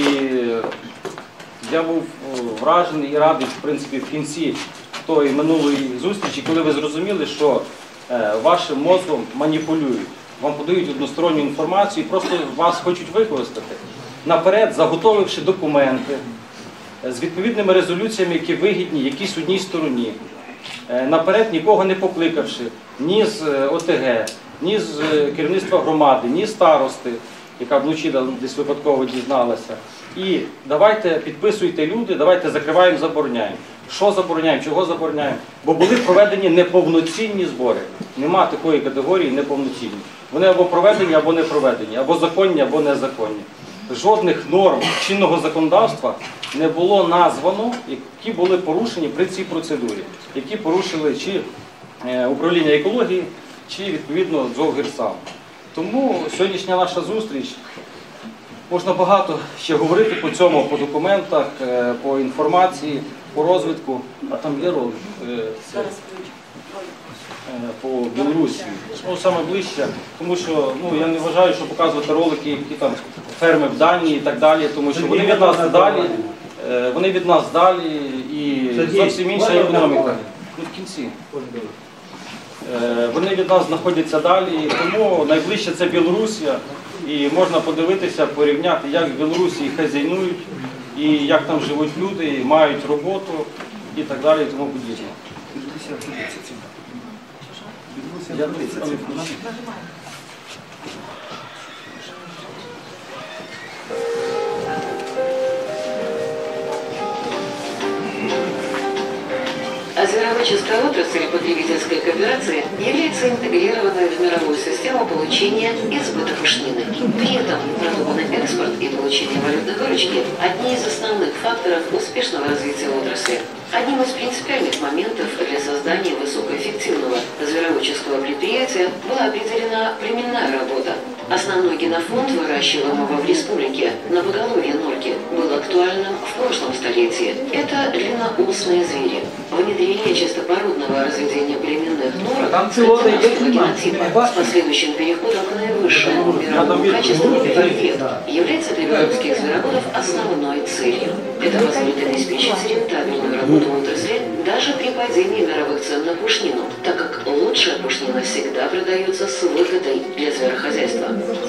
я був вражений і радий, в принципі, в кінці тої минулої зустрічі, коли ви зрозуміли, що вашим мозком маніпулюють, вам подають односторонню інформацію і просто вас хочуть використати. Наперед, заготовивши документи з відповідними резолюціями, які вигідні якійсь одній стороні, наперед нікого не покликавши, ні з О Те Ге, ні з керівництва громади, ні з старости, яка вночі десь випадково дізналася. І давайте підписуйте люди, давайте закриваємо, забороняємо. Що забороняємо, чого забороняємо? Бо були проведені неповноцінні збори. Нема такої категорії неповноцінні. Вони або проведені, або не проведені, або законні, або незаконні. Жодних норм чинного законодавства не було названо, які були порушені при цій процедурі, які порушили чи управління екології, чи відповідно ДЗОВ Гірсам. Тому сьогоднішня наша зустріч Можна багато ще говорити по цьому, по документах, е, по інформації, по розвитку. А там є ролик е, це, е, по Білорусі. Ну, саме ближче, тому що ну, я не вважаю, що показувати ролики, які там ферми в Данії і так далі, тому що вони від нас далі, е, вони від нас далі і зовсім інша економіка. Ну, в кінці. Е, вони від нас знаходяться далі, тому найближче це Білорусія. І можна подивитися, порівняти, як в Білорусі хазяйнують, і як там живуть люди, і мають роботу, і так далі, і тому подібне. Звероводческая отрасль потребительской кооперации является интегрированной в мировую систему получения и сбыта пушнины. При этом продуманный экспорт и получение валютной выручки – одни из основных факторов успешного развития отрасли. Одним из принципиальных моментов для создания высокоэффективного звероводческого предприятия была определена племенная работа. Основной генофонд, выращиваемого в республике на поголовье норки, был актуальным в прошлом столетии. Это длинноусные звери. Внедрение чистопородного разведения племенных норок скандинавского генотипа с последующим переходом к наивысшему мировому качеству вет является для белорусских звероводов основной целью. Это позволит обеспечить рентабельную работу в отрасли даже при падении мировых цен на пушнину, так как лучшая пушнина всегда продается с выгодой для зверохозяйства.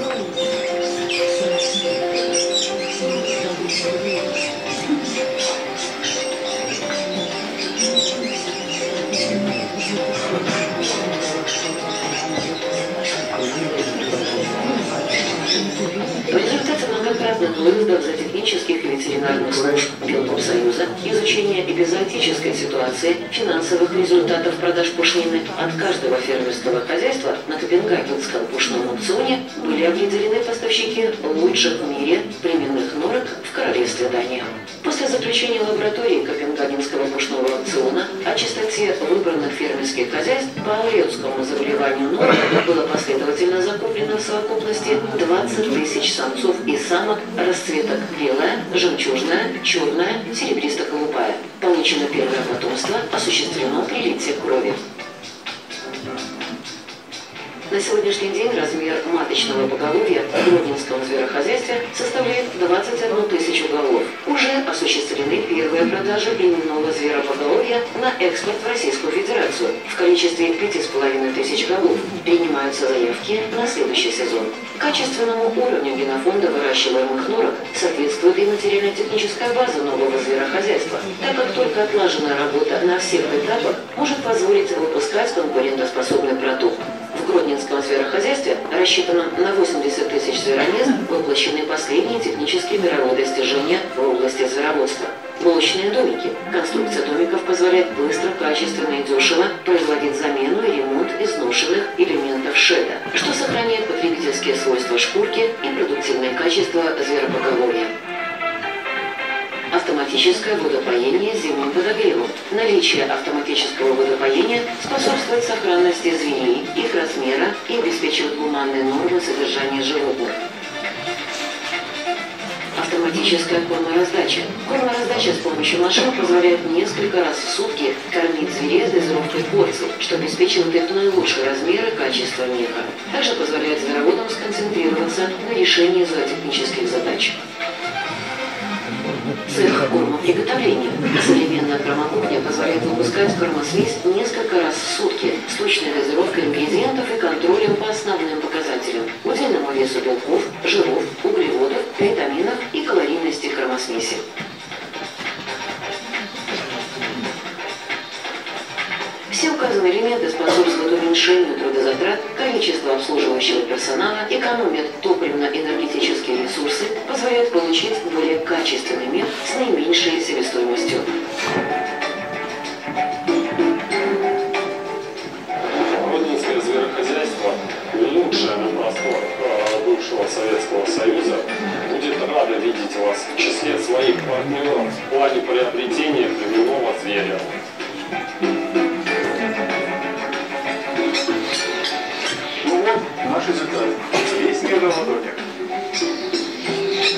В результате многократных выездов за технических и ветеринарных служб Белпрофсоюза, изучения эпизоотической ситуации, финансовых результатов продаж пушнины от каждого фермерского хозяйства на Копенгагенском пушном аукционе были определены поставщики лучших в мире племенных норок в королевстве Дания. После заключения лаборатории Копенгагенского пушного аукциона о чистоте выбранных фермерских хозяйств по ауреутскому заболеванию норок было последовательно закуплено в совокупности двадцать тысяч самцов и самок расцветок белая, жемчужная, черная, серебристо-голубая. Получено первое потомство, осуществлено прилитие крови. На сегодняшний день размер маточного поголовья в Гродненском зверохозяйстве составляет двадцать одну тысячу голов. Уже осуществлены первые продажи племенного зверопоголовья на экспорт в Российскую Федерацию в количестве пяти с половиной тысяч голов. Принимаются заявки на следующий сезон. Качественному уровню генофонда выращиваемых норок соответствует и материально-техническая база нового зверохозяйства, так как только отлаженная работа на всех этапах может позволить выпускать конкурентоспособный продукт. В Гродненском зверохозяйстве рассчитано на восемьдесят тысяч зверомест, воплощены последние технические мировые достижения в области звероводства. Булочные домики. Конструкция домиков позволяет быстро, качественно и дешево производить замену и ремонт изношенных элементов шеда, что сохраняет потребительские свойства шкурки и продуктивное качество зверопоголовья. Автоматическое водопоение с зимним подогревом. Наличие автоматического водопоения способствует сохранности зверей, их размера и обеспечивает гуманные нормы содержания животных. Автоматическая кормораздача. Кормораздача с помощью машин позволяет несколько раз в сутки кормить зверей с дозировкой порций, что обеспечивает их наилучшие размеры и качество меха. Также позволяет звероводам сконцентрироваться на решении зоотехнических задач. Цех кормоприготовления. Современная кормокухня позволяет выпускать кормосмесь несколько раз в сутки с точной дозировкой ингредиентов и контролем по основным показателям: удельному весу белков, жиров, углеводов, витаминов и калорийности кормосмеси. Все указанные элементы способствуют уменьшению трудозатрат, количества обслуживающего персонала, экономят топливно-энергетические ресурсы, позволяют получить более качественный мед с наименьшей себестоимостью. Гродненское зверохозяйство, лучшее на просторах бывшего Советского Союза, будет радо видеть вас в числе своих партнеров в плане приобретения племенного зверя. Наши заказы. Весь мир на ладонях.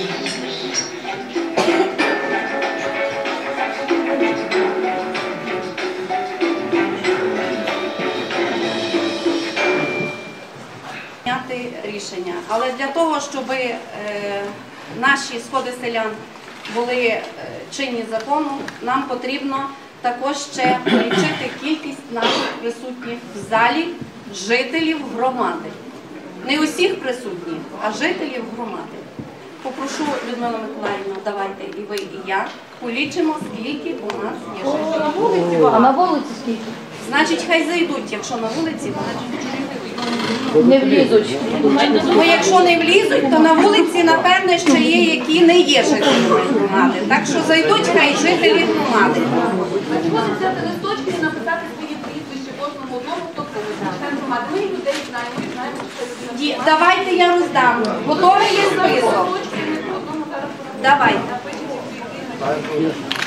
для того, щоб е, наші сходи селян були е, чинні закону, нам потрібно також ще полічити кількість наших присутніх в залі жителів громади. Не усіх присутніх, а жителів громади. Попрошу, Людмила Миколаївна, давайте і ви, і я полічимо, скільки у нас є жителів. А на вулиці скільки? Значить, хай зайдуть, якщо на вулиці, Не влізуть. ну, якщо не влізуть, то на вулиці, напевне, ще є, які не є жителями громади. Так що зайдуть, хай жителі громади. Можна взяти листочки і написати свої прізвища кожному одному, хто член громади. Ми людей знаємо, ми знаємо, що Ді- Давайте я роздам. Готовий є список? Давайте.